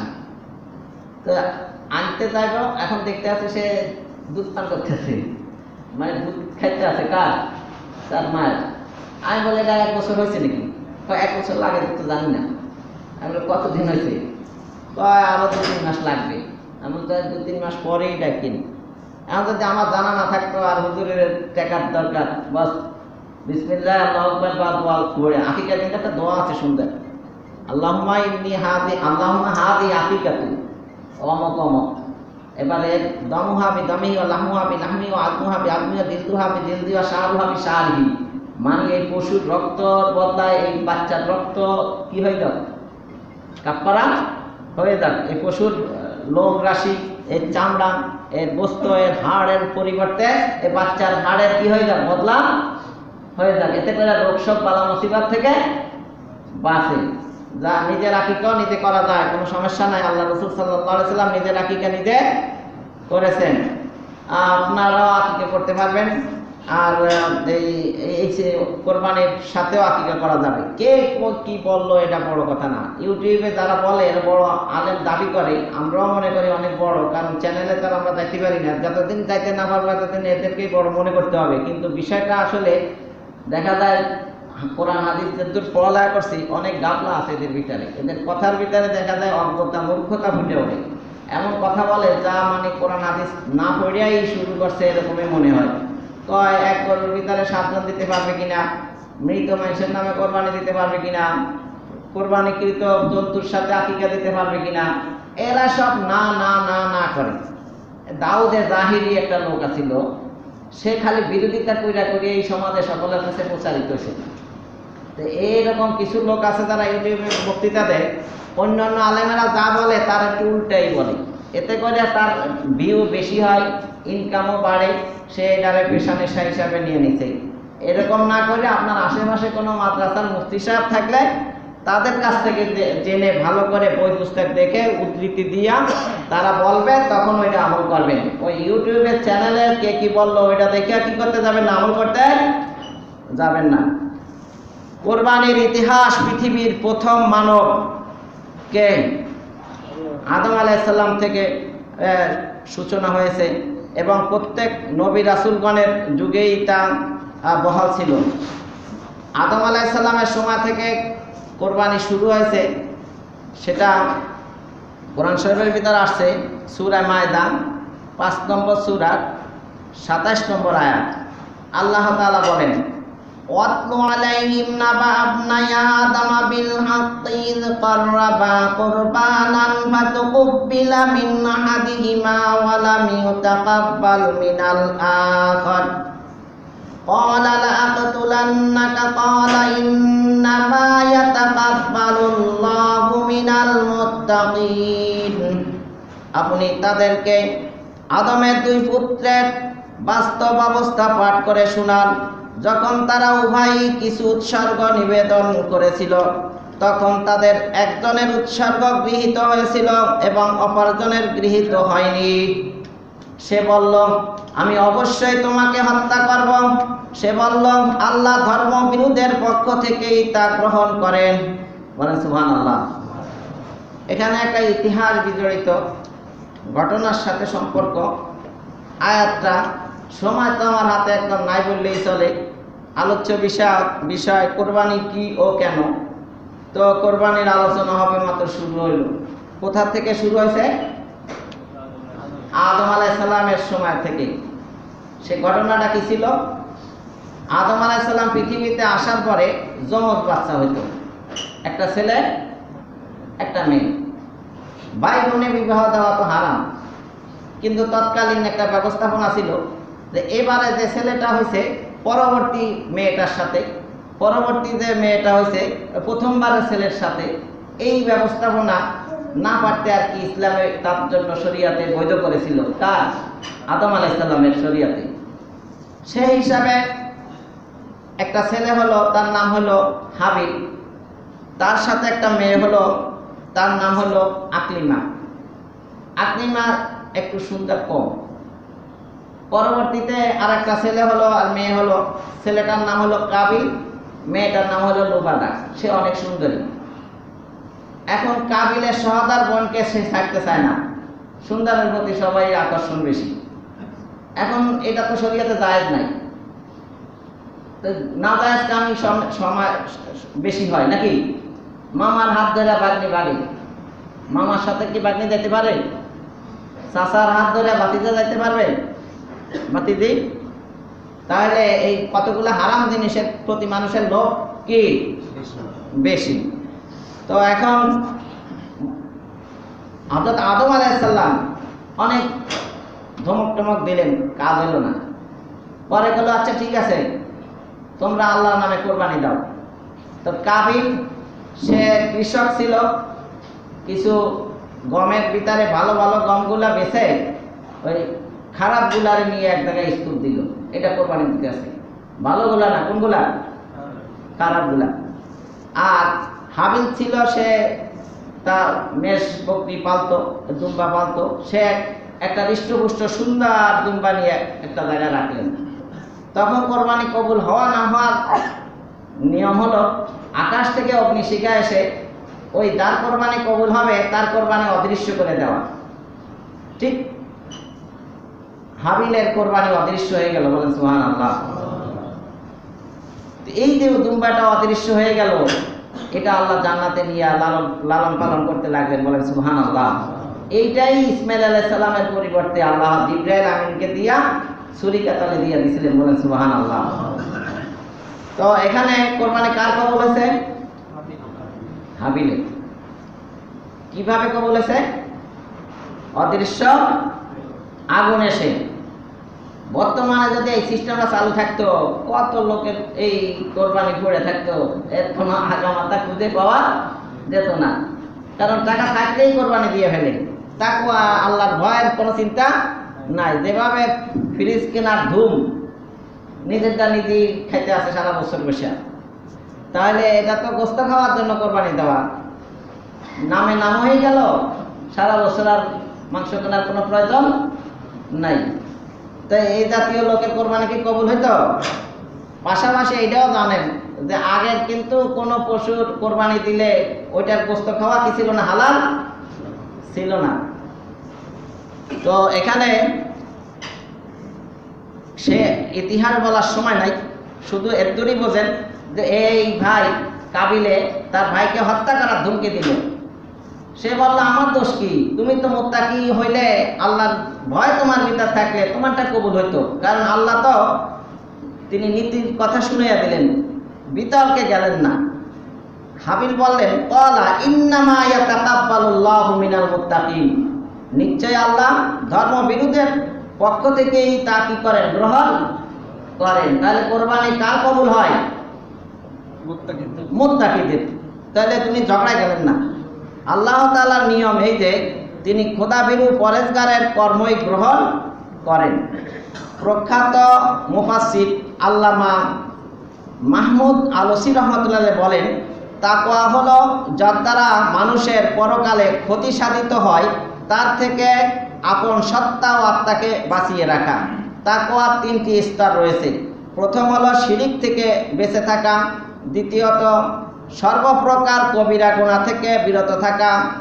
তো আনতে যাইব, এখন দেখতে আছে সে দুধ পান করতেছে, মানে দুধ খাইতে আছে কার? তার মায়ের। আমি বলে এটা এক বছর হয়েছে নাকি? এক বছর লাগে তো জানি না। আমি বলে কতদিন হয়েছে? কয় আরো দু তিন মাস লাগবে। আমি বলতে দু তিন মাস পরেই ডাকিন। এখন যদি আমার জানা না থাকতো আর হুজুরের টাকার দরকার, বাস বিসমিল্লাহ আল্লাহু আকবার বা দোয়া পড়ে আকিকার দিন একটা দোয়া আছে সুন্দর, আল্লাহুম্মা ইন্নী হাদি আল্লাহুম্মা হাদি আকিকাতু অমক অমক। এবারে দমুহা বি দামিহি ওয়া লাহমুহা বি লাহমিহি ওয়া আদমুহা বি আদমিহি ওয়া দিলদুহা বি দিলদি ওয়া শাহরুহা বি শাহরিহি। মানে এই পশুর রক্তর বদলায় এই বাচ্চার রক্ত কি হয়ে যাক? কাফারা হয়ে যাক। এই পশুর লোম রাশি, এর চামড়া, এর বস্তু, এর হাড়ের পরিবর্তে এই বাচ্চার হাড়ের কি হয়ে যাক? বদলা হয়ে যাক। এতে করে রোগ শোক বালা মুসিবত থেকে বাঁচে। যা নিজের আকিকাও নিজে করা যায়, কোনো সমস্যা নাই। আল্লাহ রাসূল সাল্লাল্লাহু আলাইহি সাল্লাম নিজের আকিকা নিজে করেছেন, আপনারাও আকিকা করতে পারবেন। আর এই এই কোরবানির সাথেও আকিকা করা যাবে। কে কি বললো এটা বড় কথা না। ইউটিউবে যারা বলে এরা বড় আলেম দাবি করে, আমরাও মনে করি অনেক বড়, কারণ চ্যানেলে তারা আমরা দেখতে পারি না। যতদিন যাইতে না পারবো ততদিন এদেরকেই বড় মনে করতে হবে। কিন্তু বিষয়টা আসলে দেখা যায় কোরআন হাদিস যদ্দূর পড়ালেখা করছি, অনেক গাবলা আছে এদের ভিতরে। এদের কথার ভিতরে দেখা যায় অজ্ঞতা, মূর্খতা ফুটে ওঠে। এমন কথা বলে যা মানে কোরআন হাদিস না পড়িয়াই শুরু করছে এরকমই মনে হয়। কয় এক গরুর ভিতরে সাতজন দিতে পারবে কিনা, মৃত মানুষের নামে কোরবানি দিতে পারবে কিনা, কোরবানিকৃত জন্তুর সাথে আকিকা দিতে পারবে কিনা, এরা সব না না না না করে। দাউদে জাহিরি একটা লোক আছিল, সে খালি বিরোধিতা কইরা করিয়া এই সমাজে সকলের কাছে প্রচারিত হয়েছে। তো এইরকম কিছু লোক আছে যারা ইউটিউবে বক্তৃতা দেয়, অন্যান্য আলেমেরা যা বলে তার একটু উল্টাই বলে। এতে করে তার ভিউ বেশি হয়, ইনকামও বাড়ে, সে এটারে পেশা নেশা হিসাবে নিয়ে নিছে। এরকম না করে আপনার আশেপাশে কোনো মাদ্রাসার মুফতি সাহেব থাকলে তাদের কাছ থেকে জেনে ভালো করে বই পুস্তক দেখে উদ্ধৃতি দিয়া তারা বলবে, তখন ওইটা আমল করবেন। ওই ইউটিউবের চ্যানেলে কে কি বললো ওইটা দেখে কি করতে যাবেন না, আমল করতে যাবেন না। কোরবানির ইতিহাস, পৃথিবীর প্রথম মানব কে? আদম আলাইহিস সালাম থেকে সূচনা হয়েছে এবং প্রত্যেক নবী রাসূলগণের যুগেই তা বহাল ছিল। আদম আলাইহিস সালামের সময় থেকে কোরবানি শুরু হয়েছে, সেটা কোরআন শরীফের ভিতরে আসছে সূরা মায়দা পাঁচ নম্বর সূরা সাতাশ নম্বর আয়াত। আল্লাহ তাআলা বলেন, ওয়াতলু আলাইহিম নাবা আবনাই আদম বিল হাক্কি ইয কাররাবা কুরবানান ফাতুকুব্বিলা মিন আহাদিহিমা ওয়া লাম ইউতাকাব্বাল মিনাল আখার ক্বালা লাআকতুলান্নাকা ক্বালা ইন্নামা ইয়াতাকাব্বালুল্লাহু মিনাল মুত্তাকিন। আপনি তাদেরকে আদমের দুই পুত্রের বাস্তব অবস্থা পাঠ করে শোনান। যখন তারা উভয়ই কিছু উৎসর্গ নিবেদন করেছিল, তখন তাদের একজনের উৎসর্গ গৃহীত হয়েছিল এবং অপরজনের গৃহীত হয়নি। সে বলল, আমি অবশ্যই তোমাকে হত্যা করব। সে বলল, আল্লাহ ধর্ম বিরোধের পক্ষ থেকেই তা গ্রহণ করেন। বলেন সুবহানাল্লাহ। এখানে একটা ইতিহাস বিজড়িত ঘটনার সাথে সম্পর্ক। আয়াতটা সময় তো আমার হাতে একদম নাই বললেই চলে। আলোচ্য বিষয় বিষয় কোরবানি কি ও কেন। তো কোরবানির আলোচনা হবে, মাত্র শুরু হইল। কোথা থেকে শুরু হয়েছে? আদম আলাইহিস সালামের সময় থেকে। সে ঘটনাটা কি ছিল? আদম আলাইহিস সালাম পৃথিবীতে আসার পরে যমজ বাচ্চা হইতো, একটা ছেলে একটা মেয়ে। ভাই বোনে বিবাহ দেওয়া তো হারাম, কিন্তু তৎকালীন একটা ব্যবস্থাপনা ছিল যে এবারে যে ছেলেটা হয়েছে পরবর্তী মেয়েটার সাথে, পরবর্তী যে মেয়েটা হয়েছে প্রথমবারের ছেলের সাথে, এই ব্যবস্থাপনা না পারতে আর কি ইসলামে তার জন্য শরিয়াতে বৈধ করেছিল। কার? আদম আলাইহিস সালামের শরিয়াতে। সেই হিসাবে একটা ছেলে হলো, তার নাম হলো হাবিল। তার সাথে একটা মেয়ে হলো, তার নাম হলো আকলিমা। আকলিমা একটু সুন্দর কম। পরবর্তীতে আর একটা ছেলে হলো আর মেয়ে হলো। ছেলেটার নাম হলো কাবিল, মেয়েটার নাম হলো লুবাদা। সে অনেক সুন্দরী। এখন কাবিলের সহদার বোনকে সে ছাড়তে চায় না, সুন্দরের প্রতি সবাই আকর্ষণ বেশি। এখন এটা তো শরীয়তে জায়েজ নাই, তো না জায়েজ কামি সময় বেশি হয় নাকি? মামার হাত ধরে বাগনি বাড়ি, মামার সাথে কি বাগনি যেতে পারে? চাচার হাত ধরে বাতিজা যাইতে পারবে? বাতিজি? তাহলে এই কতগুলো হারাম জিনিসের প্রতি মানুষের লোভ কি বেশি। তো এখন হযরত আদম আলাইহিস সালাম অনেক ধমক টমক দিলেন, কাজ হলো না। পরে বলল আচ্ছা ঠিক আছে, তোমরা আল্লাহর নামে কোরবানি দাও। তো কাবিল সে কৃষক ছিল, কিছু গমের ভিতরে ভালো ভালো গমগুলা বেছে ওই খারাপ গুলারে নিয়ে এক জায়গায় স্তূপ দিল, এটা কোরবানি দিতে আছে। ভালোগুলা না, কোনগুলা? খারাপ গুলা। আর হাবিল ছিল, সে তার মেষ বকরি পালতো, দুম্বা পালতো। সে একটা হৃষ্টপুষ্ট সুন্দর দুম্বা নিয়ে একটা জায়গায় রাখলেন। তখন কোরবানি কবুল হওয়া না হওয়ার নিয়ম হলো আকাশ থেকে অগ্নিশিখা এসে ওই যার কোরবানি কবুল হবে তার কোরবানি অদৃশ্য করে দেওয়া। ঠিক হাবিলের কোরবানি অদৃশ্য হয়ে গেল, বলেন সুবহানাল্লাহ। এই যে দুম্বাটা অদৃশ্য হয়ে গেল, এটা আল্লাহ জান্নাতে নিয়ে লালন লালন পালন করতে লাগলেন, বলেন সুবহানাল্লাহ। এইটাই ইসমাইল আলাইহিস সালামের পরিবর্তে আল্লাহ জিবরাইল আমিনকে দিয়া ছুরি কাতালে দিয়ে দিয়েছিলেন, বলেন সুবহানাল্লাহ। তো এখানে কোরবানি কার কবুল হয়েছে? হাবিলের। কিভাবে কবুল হয়েছে? অদৃশ্য আগুন এসে। বর্তমানে যদি এই সিস্টেমটা চালু থাকতো, কত লোকের এই কোরবানি পড়ে থাকতো, এর কোনো আগামাতা খুঁজে পাওয়া যেত না। কারণ টাকা থাকলেই কোরবানি দিয়ে ফেলে, তাকওয়া আল্লাহর ভয়ের কোনো চিন্তা নাই। যেভাবে ফ্রিজ কেনার ধুম, নিজেরটা নিজেই খাইতে আছে সারা বছর বসে, তাহলে এটা তো গোস্ত খাওয়ার জন্য কোরবানি দেওয়া, নামে নাম হয়ে গেল। সারা বছর আর মাংস কেনার কোনো প্রয়োজন নাই। তাই এই জাতীয় লোকের কোরবানি কি কবুল হইতো? পাশাপাশি এটাও জানেন যে আগে কিন্তু কোনো পশুর কোরবানি দিলে ওইটার গোস্ত খাওয়া কি ছিল না? হালাল ছিল না। তো এখানে সে ইতিহাস বলার সময় নাই, শুধু এতদূরই বোঝেন যে এই ভাই কাবিলে তার ভাইকে হত্যা করার ধমকি দিল। সে বলল আমার দোষ কি? তুমি তো মুত্তাকি হইলে, আল্লাহর ভয় তোমার ভিতর থাকলে তোমারটা কবুল হইতো। কারণ আল্লাহ তো তিনি নীতির কথা শুনাইয়া দিলেন, বিতর্কে গেলেন না। হাবিল বললেন ক্বালা ইন্নামা ইয়াতাকাব্বালুল্লাহু মিনাল মুত্তাকিন, নিশ্চয় আল্লাহ ধর্ম বিরোধের পক্ষ থেকেই তা কি করেন? গ্রহণ করেন। তাহলে কোরবানি কার কবুল হয়? মুত্তাকিদের। তাহলে তুমি ঝগড়ায় গেলেন না। আল্লাহ তাআলার নিয়ম এই যে তিনি খোদাভীরু পরেজগারের কর্মই গ্রহণ করেন। প্রখ্যাত মুফাসসির আল্লামা মাহমুদ আলসী রহমাতুল্লাহ বলেন, তাকওয়া হলো যার দ্বারা মানুষের পরকালে ক্ষতি সাধিত হয় তার থেকে আপন সত্তা ও আত্মাকে বাঁচিয়ে রাখা। তাকওয়ার তিনটি স্তর রয়েছে। প্রথম হলো শিরিক থেকে বেঁচে থাকা, দ্বিতীয়ত সর্বপ্রকার কবিরা গুনাহ থেকে বিরত থাকা,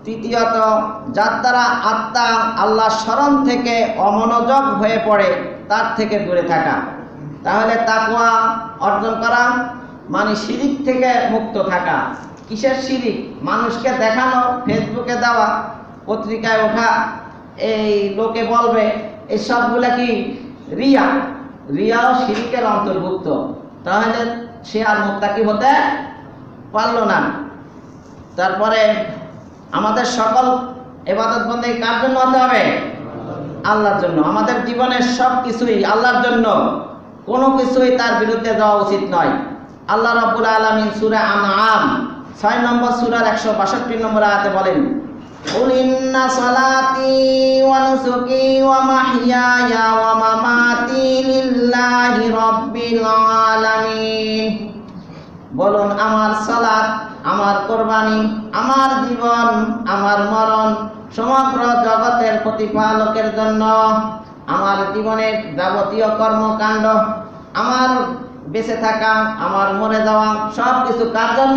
তৃতীয়ত যার দ্বারা আত্মা আল্লাহ স্মরণ থেকে অমনোযোগ হয়ে পড়ে তার থেকে দূরে থাকা। তাহলে তাকওয়া অর্জন করা মানে শিরিক থেকে মুক্ত থাকা। কিসের শিরিক? মানুষকে দেখানো, ফেসবুকে দেওয়া, পত্রিকায় ওঠা, এই লোকে বলবে, এই সবগুলা কি রিয়া। রিয়াও শিরিকের অন্তর্ভুক্ত। তাহলে সে আর মুত্তাকি হতে পারল না। তারপরে আমাদের সকল ইবাদত বন্দেগী কার জন্য হতে হবে? আল্লাহর জন্য। আমাদের জীবনের সব কিছুই আল্লাহর জন্য, কোনো কিছুই তার বিরুদ্ধে যাওয়া উচিত নয়। আল্লাহ রাব্বুল আলামিন সূরা আনআম ছয় নম্বর সূরার একশো বাষট্টি নম্বর আয়াতে বলেন, কুল ইন্না সালাতি ওয়া নুসুকি ওয়া মাহইয়ায়া ওয়া মামাতি লিল্লাহি রাব্বিল আলামিন। বলুন, আমার সালাত, আমার কোরবানি, আমার জীবন, আমার মরণ সমগ্র জগতের প্রতিপালকের জন্য। আমার জীবনের যাবতীয় কর্মকাণ্ড, আমার বেঁচে থাকা, আমার মরে যাওয়া সব কিছু কার জন্য?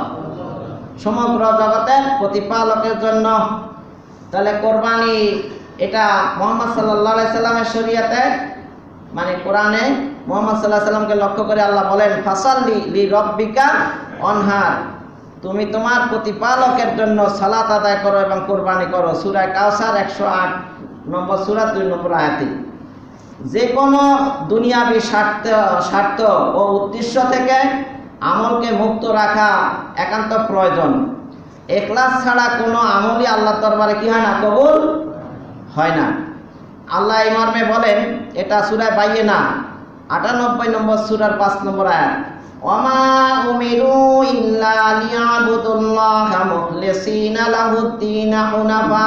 সমগ্র জগতের প্রতিপালকের জন্য। তাহলে কোরবানি এটা মুহাম্মদ সাল্লাল্লাহু আলাইহি সাল্লামের শরীয়তে, মানে কোরআনে মুহাম্মদ সাল্লাল্লাহু আলাইহি সাল্লামকে লক্ষ্য করে আল্লাহ বলেন, ফাসাল্লি লি রাব্বিকা ওয়ানহার, তুমি তোমার প্রতিপালকের জন্য সালাত আদায় করো এবং কোরবানি করো। সূরা কাউসার একশো আট নম্বর সূরা দুই নম্বর আয়াতে। যে কোনো দুনিয়াবি স্বার্থ স্বার্থ ও উদ্দেশ্য থেকে আমলকে মুক্ত রাখা একান্ত প্রয়োজন। ইখলাস ছাড়া কোনো আমলই আল্লাহর দরবারে কি হয় না? কবুল হয় না। আল্লাহ এই মর্মে বলেন, এটা সূরা বাইয়িনা আটানব্বই নম্বর সূরার পাঁচ নম্বর আয়াত, ওয়ামা উমিরু ইল্লা লিয়াবুদুল্লাহা মুখলিসিনা লাহুদ্দিন হুনাফা।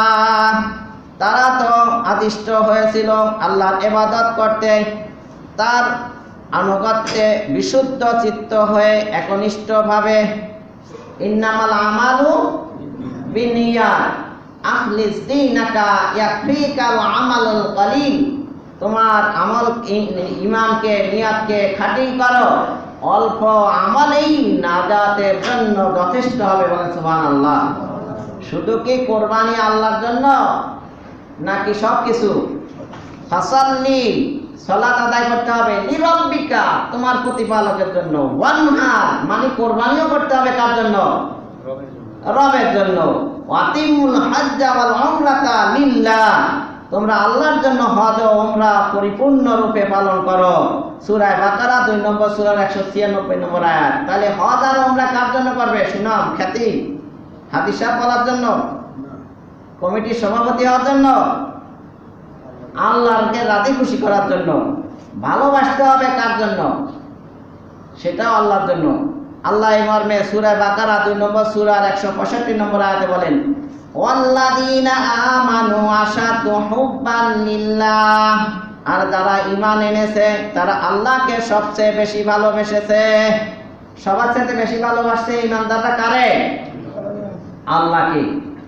তারা তো আদিষ্ট হয়েছিল আল্লাহর ইবাদত করতে, তার আনুগত্যে বিশুদ্ধ চিত্ত হয়ে একনিষ্ঠভাবে। ইন্নামাল আমালু বিনিয়াত আখলিস দীনাকা ইয়াকফিকাল আমালুল কলিল। তোমার আমল, ঈমানকে, নিয়াতকে খাঁটি করো, অল্প আমলেই নাজাতের জন্য যথেষ্ট হবে। বলেন সুবহানাল্লাহ। শুধু কি কোরবানি আল্লাহর জন্য নাকি সব কিছু? ফাসাল্লি, সালাত আদায় করতে হবে, লিরাব্বিকা, তোমার প্রতিপালকের জন্য। ওয়ানহার, মানে কোরবানিও করতে হবে কার জন্য? রবের জন্য। ওয়াতিমুল হাজ্জা ওয়াল উমরাতা লিল্লাহ, তোমরা আল্লাহর জন্য হজ ও উমরা পরিপূর্ণরূপে পালন করো। সূরা বাকারা দুই নম্বর সূরার একশো ছিয়ানব্বই নম্বর আয়াত। তাহলে হজ আর উমরা কার জন্য করবে? সুনাম খ্যাতি হাদিস সাহেব বলার জন্য? কমিটির সভাপতি হওয়ার জন্য? আল্লাহকে রাজি খুশি করার জন্য। ভালোবাসতে হবে কার জন্য? সেটাও আল্লাহর জন্য। আল্লাহ এই মর্মে সূরা বাকারা দুই নম্বর সূরার একশো পঁয়ষট্টি নম্বর আয়াতে বলেন, ওয়াল্লাযীনা আমানু আশাদ্দু হুব্বান লিল্লাহ, আর যারা ঈমান এনেছে তারা আল্লাহকে সবচেয়ে বেশি ভালোবেসেছে। সবার চেয়ে বেশি ভালোবাসছে ঈমানদাররা কারে? আল্লাহকে।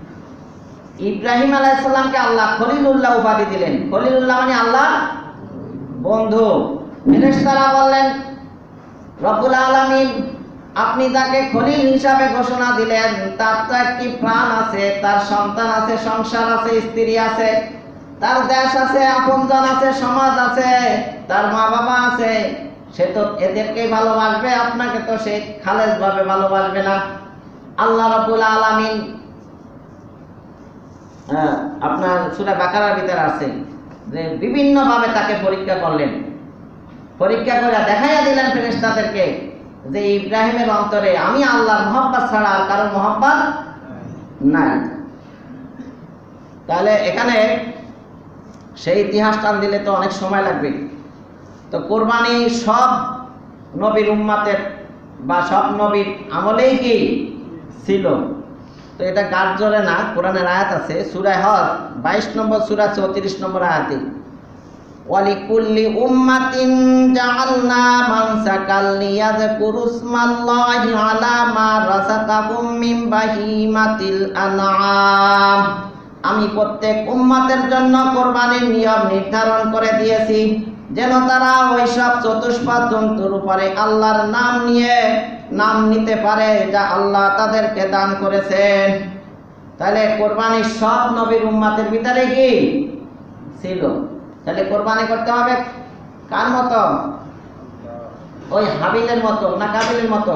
ইব্রাহিম আলাইহিস সালামকে আল্লাহ খলিলুল্লাহ উপাধি দিলেন। খলিলুল্লাহ মানে আল্লাহ বন্ধু। ফেরেশতারা বললেন, রব্বুল আলামিন আপনি তাকে খলিল হিসাবে ঘোষণা দিলেন, তার তো একটি প্রাণ আছে, তার সন্তান আছে, সংসার আছে, স্ত্রী আছে, তার দেশ আছে, আপনজন আছে, সমাজ আছে, তার মা বাবা আছে, সে তো এদেরকে ভালোবাসবে, আপনাকে তো সে খালেজ ভাবে ভালোবাসবে না। আল্লাহ রাব্বুল আলামিন হ্যাঁ আপনার সূরা বাকারার ভিতরে আছে যে বিভিন্ন ভাবে তাকে পরীক্ষা করলেন। পরীক্ষা করে দেখাইয়া দিলেন ফেরেশতাদেরকে যে ইব্রাহিমের অন্তরে আমি আল্লাহর মহব্বত ছাড়া আর কারো মহব্বত নাই। তাহলে এখানে সেই ইতিহাস টান দিলে তো অনেক সময় লাগবে। তো কোরবানি সব নবীর উম্মতের বা সব নবীর আমলেই কি ছিল। তো এটা গাছ জোরে না, কোরআনের আয়াত আছে সূরা হজ বাইশ নম্বর সূরা চৌত্রিশ নম্বর আয়াতে, ওয়ালিকুল্লি উম্মাতিন জাআলনা মানসাকাল লিয়াযকুরু ইসমাল্লাহি আলা মা রাযাকাহুম মিন বাহিমাতিল আনআম। আমি প্রত্যেক উম্মতের জন্য কোরবানির নিয়ম নির্ধারণ করে দিয়েছি যেন তারা ওই সব চতুষ্পাদ জন্তুর উপরে আল্লাহর নাম নিয়ে নাম নিতে পারে যা আল্লাহ তাদেরকে দান করেছেন। তাহলে কোরবানি সব নবীর উম্মতের ভিতরে কি ছিল। তাহলে কোরবানি করতে হবে কার মতো? ওই হাবিলের মতো না কাবিলের মতো?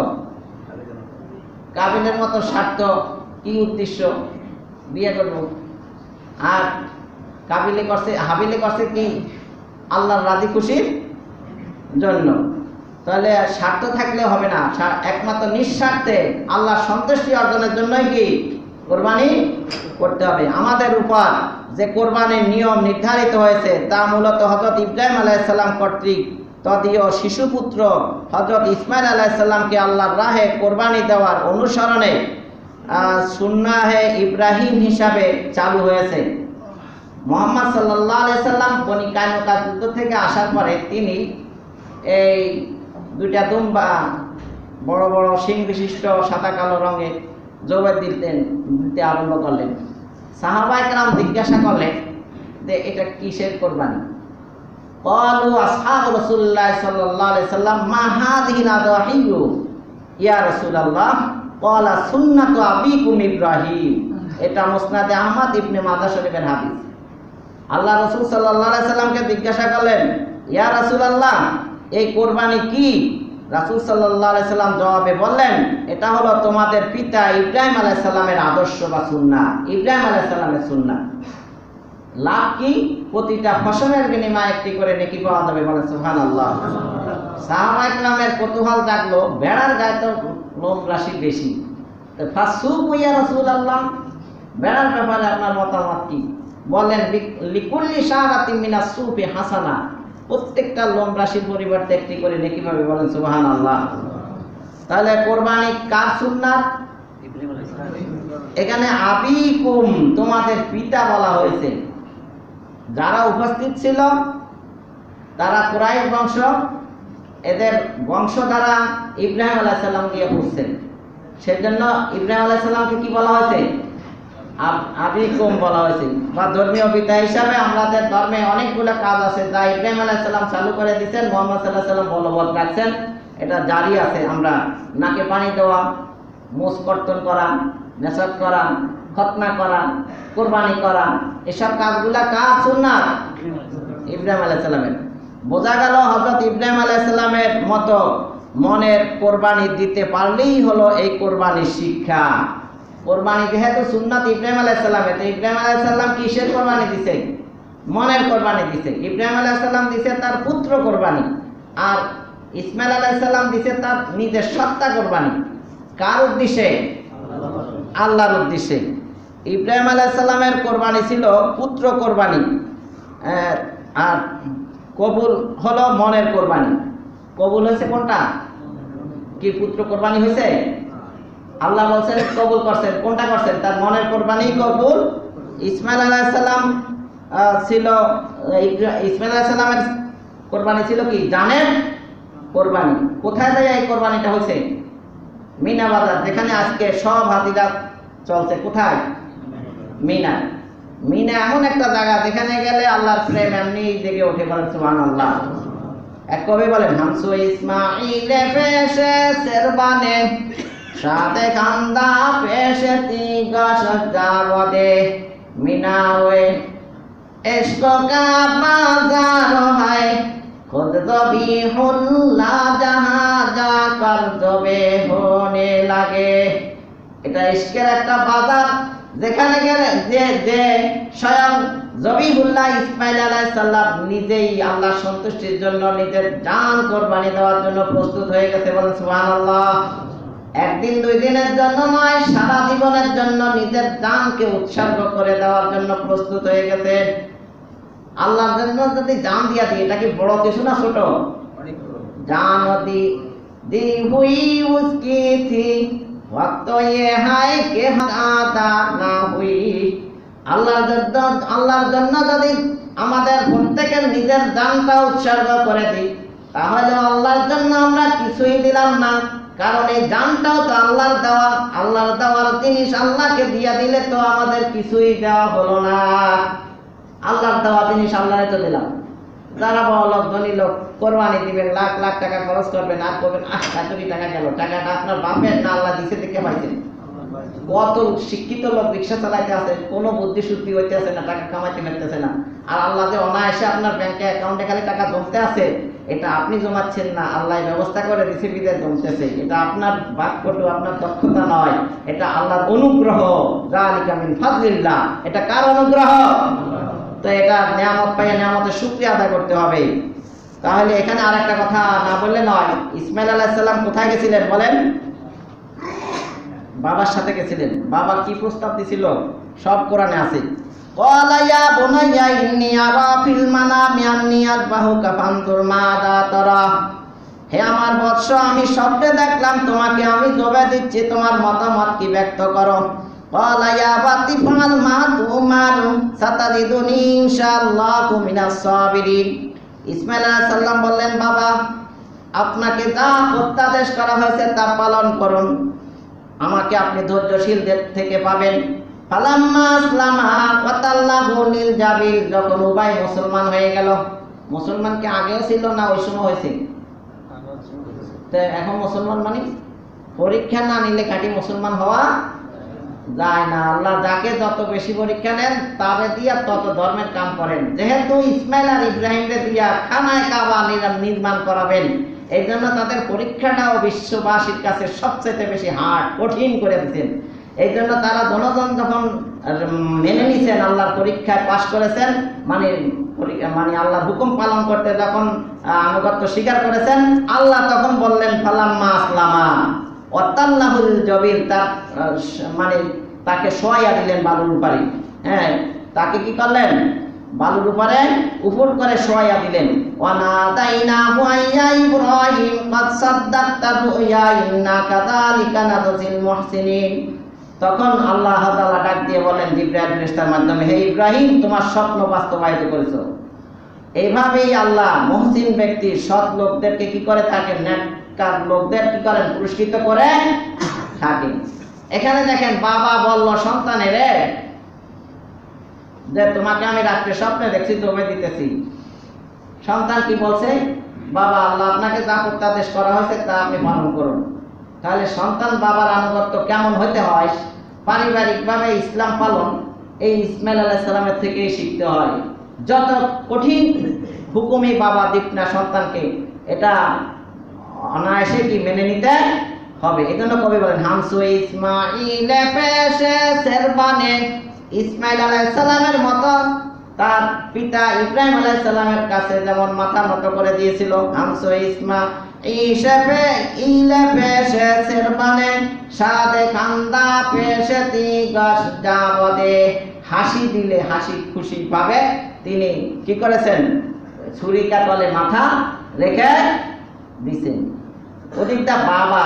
কাবিলের মতো। স্বার্থ কি উদ্দেশ্য? বিয়ে করব। আর কাবিলে করছে, হাবিলে করছে কি আল্লাহর রাজি খুশির জন্য। তাহলে স্বার্থ থাকলে হবে না, একমাত্র নিঃস্বার্থে আল্লাহর সন্তুষ্টি অর্জনের জন্যই কি কোরবানি করতে হবে। আমাদের উপর যে কোরবানির নিয়ম নির্ধারিত হয়েছে তা মূলত হযরত ইব্রাহিম আলাইহিস সালাম কর্তৃক তদীয় শিশুপুত্র হযরত ইসমাইল আলাইহিস সালামকে আল্লাহর রাহে কোরবানি দেওয়ার অনুসরণে সুন্নাহে ইব্রাহিম হিসাবে চালু হয়েছে। মুহাম্মদ সাল্লাল্লাহু আলাইহি সাল্লাম বনি কায়নুকা যুদ্ধ থেকে আসার পরে তিনি এই দুইটা দুম্বা বড় বড় শিং বিশিষ্ট সাদা কালো রঙের জবাই দিতেন, দিতে আরম্ভ করলেন। সাহাবায়ে কেরাম জিজ্ঞাসা করলেন যে এটা কিসের কোরবানি? ক্বালু আসহাবু রাসূলুল্লাহ সাল্লাল্লাহু আলাইহি সাল্লাম মা হাযিহি আযাহিয়ু ইয়া রাসূলুল্লাহ ক্বালা সুন্নাতু আবিকুম ইব্রাহিম। এটা মুসনাদে আহমদ ইবনে মাজাহ শরীফের হাদিস। আল্লাহ রাসূল সাল্লাল্লাহু আলাইহি সাল্লামকে জিজ্ঞাসা করলেন, ইয়া রাসূলুল্লাহ এই কোরবানি কি? রাসূল সাল্লাল্লাহু আলাইহি সাল্লাম জবাবে বললেন, এটা হলো তোমাদের পিতা ইব্রাহিম আলাইহিস সালামের আদর্শ বা সুন্নাহ, ইব্রাহিম আলাইহিস সালামের সুন্নাহ। লাভ কি? প্রতিটা ফসলের বিনিময়ে একটি করে নেকি পাওয়া যাবে। বলেন সুবহানাল্লাহ। সাহাবায়ে কেরামের কৌতূহল জাগলো, ভেড়ার গায়ে তো লোম রাশি বেশি, তো ফাসুকু ইয়া রাসূলুল্লাহ, ভেড়ার ব্যাপারে আপনার মতামত কি? বলেন লিকুল্লি শারাতিন মিনাস সুফি হাসানা, প্রত্যেকটা লোম রাশির পরিবর্তে একটি করে নেকি পাবে। বলেন সুবহানাল্লাহ। তাহলে কোরবানি কার সুন্নাত? এখানে আবিকুম তোমাদের পিতা বলা হয়েছে। যারা উপস্থিত ছিল তারা কুরাইশ বংশ, এদের বংশ দ্বারা ইব্রাহিম আলাইহিস সালাম দিয়ে বুঝছেন, সেজন্য ইব্রাহিম আলাইহিস সালামকে কি বলা হয়েছে? আবিকুম বলা হয়েছে। বা ধর্মীয় পিতা হিসাবে আমাদের ধর্মে অনেকগুলো কাজ আছে যা ইব্রাহিম আলাইহিস সালাম চালু করে দিয়েছেন, মুহাম্মদ সাল্লাল্লাহু আলাইহি সাল্লাম বলবৎ রাখছেন, এটা জারি আছে। আমরা নাকে পানি দেওয়া, মুছ কর্তন করা, নেশাত করা, খতনা করা, কোরবানি করা, এসব কাজগুলা কার সুন্নাত? ইব্রাহিম আলাইহিস সালামের। বোঝা গেল হযরত ইব্রাহিম আলাইহিস সালামের মতো মনের কোরবানি দিতে পারলেই হলো এই কোরবানির শিক্ষা। কোরবানি যেহেতু সুন্নাত ইব্রাহিম আলাইহিস সালামের, তো ইব্রাহিম আলাইহিস সালাম কিসের কোরবানি দিছে? মনের কোরবানি দিছে। ইব্রাহিম আলাইহিস সালাম দিছে তার পুত্র কোরবানি, আর ইসমাইল আলাইহিস সালাম দিছে তার নিজের সত্তা কোরবানি। কার উদ্দেশ্যে? আল্লাহর উদ্দেশ্যে। ইব্রাহিম আলাইহিস সালামের কোরবানি ছিল পুত্র কোরবানি, আর কবুল হলো মনের কোরবানি। কবুল হয়েছে কোনটা? কি পুত্র কোরবানি হয়েছে? আল্লাহ বলছেন কবুল করছেন। কোনটা করছেন? তার মনের কোরবানি কবুল। ইসমাইল আলাইহিস সালাম ছিল, ইসমাইল আলাইহিস সালামের কোরবানি ছিল কি? জানের কোরবানি। কোথায় যায় এই কোরবানিটা হয়েছে? মিনা বাজার, যেখানে আজকে সব হাতিরা চলছে। কোথায়? মিনা। মিনা এমন একটা জায়গা যেখানে গেলে আল্লাহর প্রেম এমনি জেগে ওঠে। বলেন সুবহানাল্লাহ। এক কবি বলেন, হামসু ইসমাইলে পেশে সেরবানে সাথে কান্দা পেশে তিগা সজ্জাবদে মিনা ওয়ে ইশক কা বাজার হয় খুদ জবিহুল্লাহ জাহা যা কর জবে হোনে লাগে। এটা ইশকের একটা বাজার, যেখানে গেলে যে যে স্বয়ং জবিহুল্লাহ ইসমাইল আলাইহিস সালাম নিজেই আল্লাহর সন্তুষ্টির জন্য নিজের জান কোরবানি দেওয়ার জন্য প্রস্তুত হয়ে গেছে। বলেন সুবহানাল্লাহ। একদিন দুই দিনের জন্য নয়, সারা জীবনের জন্য নিজের জানকে উৎসর্গ করে দেওয়ার জন্য প্রস্তুত হয়ে গেছে। আল্লাহর জন্য যদি জান দিয়া দিই, এটা কি বড় কিছু না ছোট? জান দি दी हुई उसकी थी वक्त तो ये है कि আদা না হুই। আল্লাহর জন্য আল্লাহর জন্য যদি আমাদের প্রত্যেকের নিজের জানটা উৎসর্গ করে দিই, তাহলে আল্লাহর জন্য আমরা কিছুই দিলাম না। কারণ এই জানটাও তো আল্লাহর দেওয়া, আল্লাহর দেওয়ার জিনিস আল্লাহকে দিয়া দিলে তো আমাদের কিছুই দেওয়া হলো না। আল্লাহর দেওয়া জিনিস আল্লাহরে তো দিলাম। যারা বড় লোক, ধনী লোক, কোরবানি দিবেন, লাখ লাখ টাকা খরচ করবেন, আর করবেন আহ এতটি টাকা গেল, টাকাটা আপনার বাপের না আল্লাহ দিছে দেখে পাইছেন? কত শিক্ষিত লোক রিক্সা চালাইতে আছে, কোনো বুদ্ধি শুদ্ধি হইতে আছে না, টাকা কামাইতে পারতেছে না। আর আল্লাহ যে অনায়াসে আপনার ব্যাংকে অ্যাকাউন্টে খালি টাকা জমতে আছে, এটা আপনি জমাচ্ছেন না, আল্লাহ ব্যবস্থা করে দিছে বিদে জমতেছে। এটা আপনার বাক্যটু, আপনার দক্ষতা নয়, এটা আল্লাহর অনুগ্রহ। যালিকা মিন ফাদলিল্লাহ, এটা কার অনুগ্রহ? তো এটা নিয়ামত পাইয়ে নিয়ামতের শুকরিয়া আদায় করতে হবে। তাহলে এখানে আর একটা কথা না বললে নয়। ইসমাইল আলাইহিস সালাম কোথায় গেছিলেন বলেন? বাবার সাথে গেছিলেন। বাবা কি প্রস্তাব দিছিল সব কোরআনে আছে। ক্বালা ইয়া বুনাইয়া ইন্নী আরা ফিল মানামি আন্নী আযবাহুকা ফানজুর মাযা তারা। হে আমার বৎস, আমি স্বপ্নে দেখলাম তোমাকে আমি জবাই দিচ্ছি, তোমার মতামত কি ব্যক্ত করো। ক্বালা ইয়া বাতি ফাল মা তুমার সাতাজিদুনি ইনশাআল্লাহু মিনাস সাবিরিন। ইসমাইল আলাইহিস সালাম বললেন, বাবা আপনাকে যা প্রত্যাদেশ করা হয়েছে তা পালন করুন, আমাকে আপনি ধৈর্যশীলদের থেকে পাবেন। ফালাম্মা আসলামা ওয়া তাল্লাহু লিল জাবিল, যখন উভয় মুসলমান হয়ে গেল। মুসলমান কি আগেও ছিল না ওই সময় হয়েছে? তো এখন মুসলমান মানে পরীক্ষা না নিলে খাঁটি মুসলমান হওয়া যায় না। আল্লাহ যাকে যত বেশি পরীক্ষা নেন তারে দিয়া তত ধর্মের কাম করেন। যেহেতু ইসমাইল আর ইব্রাহিমকে দিয়া খানায় কাবা নির্মাণ করাবেন, এই জন্য তাদের পরীক্ষাটাও বিশ্ববাসীর কাছে সবচেয়ে বেশি হার্ড, কঠিন করে দিচ্ছেন। এই জন্য তারা জনগণ যখন মেনে নিছেন, আল্লাহর পরীক্ষায় পাশ করেছেন, মানে মানে আল্লাহর হুকুম পালন করতে যখন আনুগত্য স্বীকার করেছেন, আল্লাহ তখন বললেন ফালাম্মা আসলামা ওয়া তাল্লাহুল জাবিল, তার মানে তাকে শোয়াইয়া দিলেন বালুর উপরে। হ্যাঁ, তাকে কি করলেন? বালুর উপরে উপর করে শোয়াইয়া দিলেন। ওয়ানাদাইনাহু আইয়া ইব্রাহিম কাদ সাদ্দাকতা রুয়া ইন্না কাযালিকা নাযিল মুহসিনিন। তখন আল্লাহ তাআলা ডাক দিয়ে বলেন জিবরাইল ফেরেশতার মাধ্যমে, হে ইব্রাহিম, তোমার স্বপ্ন বাস্তবায়িত করেছো। এইভাবেই আল্লাহ মুহসিন ব্যক্তি, সৎ লোকদেরকে কি করে থাকেন, নেককার লোকদের কি করেন, পুরস্কৃত করে থাকেন। এখানে দেখেন, বাবা বলল সন্তানের যে তোমাকে আমি রাত্রে স্বপ্নে দেখছি, জমে দিতেছি। সন্তান কি বলছে? বাবা আল্লাহ আপনাকে যা প্রত্যাদেশ করা হয়েছে তা আপনি পালন করুন। তাহলে সন্তান বাবার আনুগত্য কেমন হইতে হয়, পারিবারিকভাবে ইসলাম পালন এই ইসমাইল আলাইহিস সালামের থেকেই শিখতে হয়। যত কঠিন হুকুমই বাবা দিক না সন্তানকে, এটা অনায়াসে কি মেনে নিতে হবে। এই জন্য কবি বলেন, হামসু ইসমাইল পেশে সেরবানে, ইসমাইল আলাইহিস সালামের মতো তার পিতা ইব্রাহিম আলাইহিস সালামের কাছে যেমন মাথা নত করে দিয়েছিল, হামসু ইসমা ইশাবে ইলে পেশে সেরবানে সাদে কান্দা পেশে তিগাস জাবদে, হাসি দিলে হাসি খুশি পাবে তিনি কি করেছেন, ছুরি কাতলে মাথা রেখে দিছেন। ওদিকটা বাবা,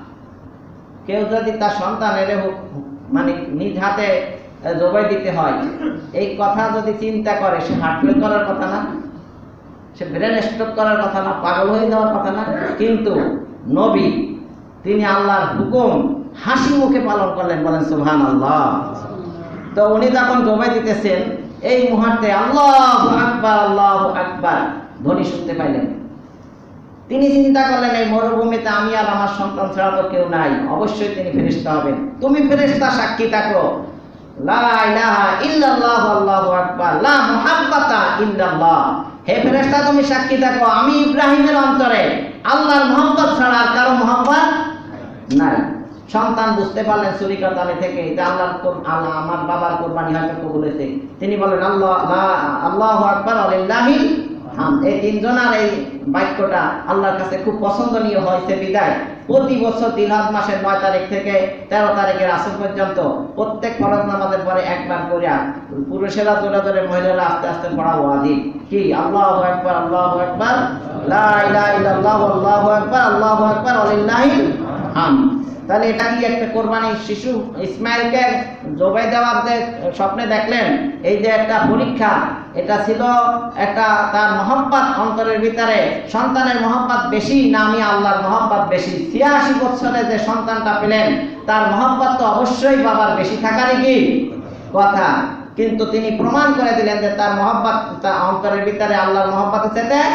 কেউ যদি তার সন্তানের মানে নিজ হাতে জবাই দিতে হয়, এই কথা যদি চিন্তা করে, সে হার্ট ফেল করার কথা না, সে ব্রেন স্ট্রোক করার কথা না, পাগল হয়ে যাওয়ার কথা না। কিন্তু নবী তিনি আল্লাহর হুকুম হাসি মুখে পালন করলেন, বলেন সুবহানাল্লাহ। তো উনি যখন জবাই দিতেছেন, এই মুহূর্তে আল্লাহু আকবার আল্লাহু আকবার ধ্বনি শুনতে পাইলেন। তিনি চিন্তা করলেন, এই মরুভূমিতে আমি আর আমার সন্তান ছাড়া তো কেউ নাই, অবশ্যই তিনি ফেরেশতা হবেন। তুমি ফেরেশতা সাক্ষী থাকো, লা ইলাহা ইল্লাল্লাহ আল্লাহু আকবার, লা মুহাব্বাতা ইল্লাল্লাহ। হে ফেরেশতা তুমি সাক্ষী থাকো, আমি ইব্রাহিমের অন্তরে আল্লাহর মহব্বত ছাড়া আর কারো মহব্বত নাই। সন্তান বুঝতে পারলেন ছুরি কাতালে থেকে যে আল্লাহর আল্লাহ আমার বাবার কুরবানি হয়তো কবুল হয়েছে। তিনি বলেন আল্লাহ আল্লাহু আকবার আলিল্লাহি হামদ। এই তিনজনের এই বাক্যটা আল্লাহর কাছে খুব পছন্দনীয় হয়েছে বিদায় প্রতি বছর জিলহজ মাসের নয় তারিখ থেকে তেরো তারিখের আসর পর্যন্ত প্রত্যেক ফরজ নামাজের পরে একবার করে পুরুষেরা জোরে জোরে, মহিলারা আস্তে আস্তে পড়া ওয়াজিব। কি আল্লাহু আকবার আল্লাহু আকবার লা ইলাহা ইল্লাল্লাহু আল্লাহু আকবার আল্লাহু আকবার ওয়ালিল্লাহিল হামদ। তাহলে এটা কি একটা কোরবানি শিশু ইসমাইলকে জবাই দেওয়ার যে স্বপ্নে দেখলেন, এই যে একটা পরীক্ষা, এটা ছিল একটা তার মহব্বত অন্তরের ভিতরে। সন্তানের মহব্বত বেশি না আমি আল্লাহর মহব্বত বেশি? ছিয়াশি বছরে যে সন্তানটা পেলেন, তার মহব্বত তো অবশ্যই বাবার বেশি থাকারই কি কথা। কিন্তু তিনি প্রমাণ করে দিলেন যে তার মহব্বত, তার অন্তরের ভিতরে আল্লাহর মহব্বতের সাথে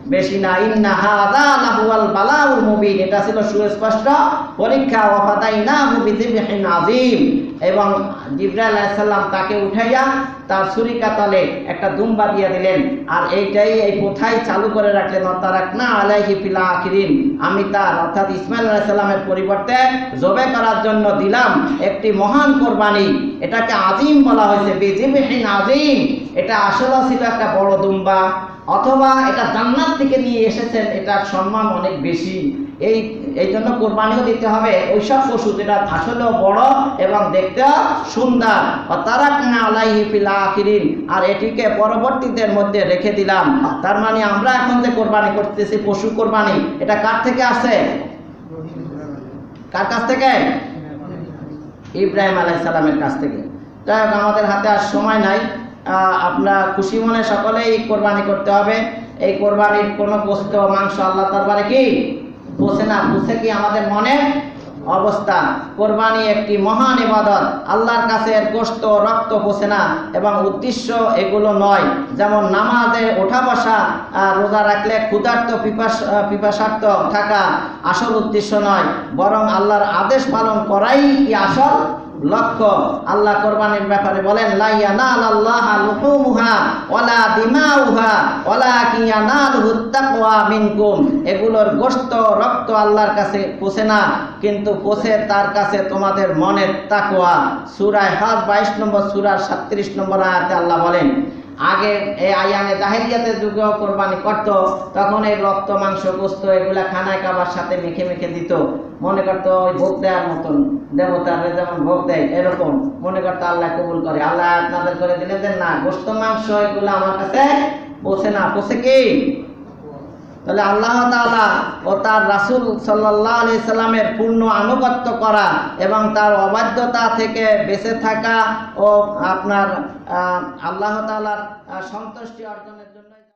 বেশি না। ইন্না হাযা লাহুয়াল বালাউল মুবিন, এটা ছিল সুস্পষ্ট পরীক্ষা। ওয়া ফাদাইনাহু বিযিবহিন আযীম, এবং জিবরাইল আলাইহিস সালাম তাকে উঠাইয়া তার ছুরিকা তলে একটা দুম্বা দিয়ে দিলেন, আর এইটাই এই প্রথাই চালু করে রাখলেন। তারাকনা আলাইহি ফিল আখিরিন, আমি তার অর্থাৎ ইসমাইল আলাইহিস সালামের পরিবর্তে জবে করার জন্য দিলাম একটি মহান কোরবানি। এটাকে আজিম বলা হয়েছে, বিযিবহিন আযীম। এটা আসলে ছিল একটা বড় দুম্বা, অথবা এটা জান্নাত থেকে নিয়ে এসেছেন, এটার সম্মান অনেক বেশি। এই এই জন্য কোরবানিও দিতে হবে ওইসব পশু যেটা আসলেও বড় এবং দেখতেও সুন্দর। তারাকনা আলাইহি ফিল আখিরিন, আর এটিকে পরবর্তীদের মধ্যে রেখে দিলাম। তার মানে আমরা এখন যে কোরবানি করতেছি পশু কোরবানি, এটা কার থেকে আসে? কার কাছ থেকে? ইব্রাহিম আলাইহিস সালামের কাছ থেকে। যাই হোক, আমাদের হাতে আর সময় নাই। আপনার খুশি মনে সকলেই কোরবানি করতে হবে। এই কোরবানির কোনো গোশত মাংস আল্লাহ দরবারে কি বসে না, বুঝে কি আমাদের মনে অবস্থা। কোরবানি একটি মহান ইবাদত, আল্লাহর কাছে এর গোশত রক্ত বসে না, এবং উদ্দেশ্য এগুলো নয়। যেমন নামাজে ওঠা বসা, রোজা রাখলে ক্ষুধার্ত পিপাস পিপাসার্থ থাকা আসল উদ্দেশ্য নয়, বরং আল্লাহর আদেশ পালন করাই কি আসল লক্ষ্য। আল্লাহ কোরবানির ব্যাপারে বলেন, লা ইয়ানালাল্লাহা লুহুমুহা ওয়ালা দিমাউহা ওয়ালাকিন ইয়ানালুহুত তাকওয়া মিনকুম, এগুলোর গোশত রক্ত আল্লাহর কাছে পৌঁছে না, কিন্তু পৌঁছে তার কাছে তোমাদের মনের তাকওয়া। সূরা হজ বাইশ নম্বর সূরার সাতত্রিশ নম্বর আয়াতে আল্লাহ বলেন, আগে এই আয়ামে জাহেলিয়াতে যুগেও কোরবানি করত, তখন এই রক্ত মাংস গোশত এগুলা খানায় কাবার সাথে মেখে মেখে দিত। মনে করতো ওই ভোগ দেওয়ার মতন, দেবতারা যেমন ভোগ দেয় এরকম মনে করতো আল্লাহ কবুল করে। আল্লাহ আপনাদের করে দিলেন যে না, গোশত মাংস এগুলো আমার কাছে পৌঁছে না, পৌঁছে কি? তাহলে আল্লাহ তাআলা ও তার রাসূল সাল্লাল্লাহু আলাইহি সাল্লামের পূর্ণ আনুগত্য করা এবং তার অবাধ্যতা থেকে বেঁচে থাকা ও আপনার আল্লাহ তাআলার সন্তুষ্টি অর্জনের জন্য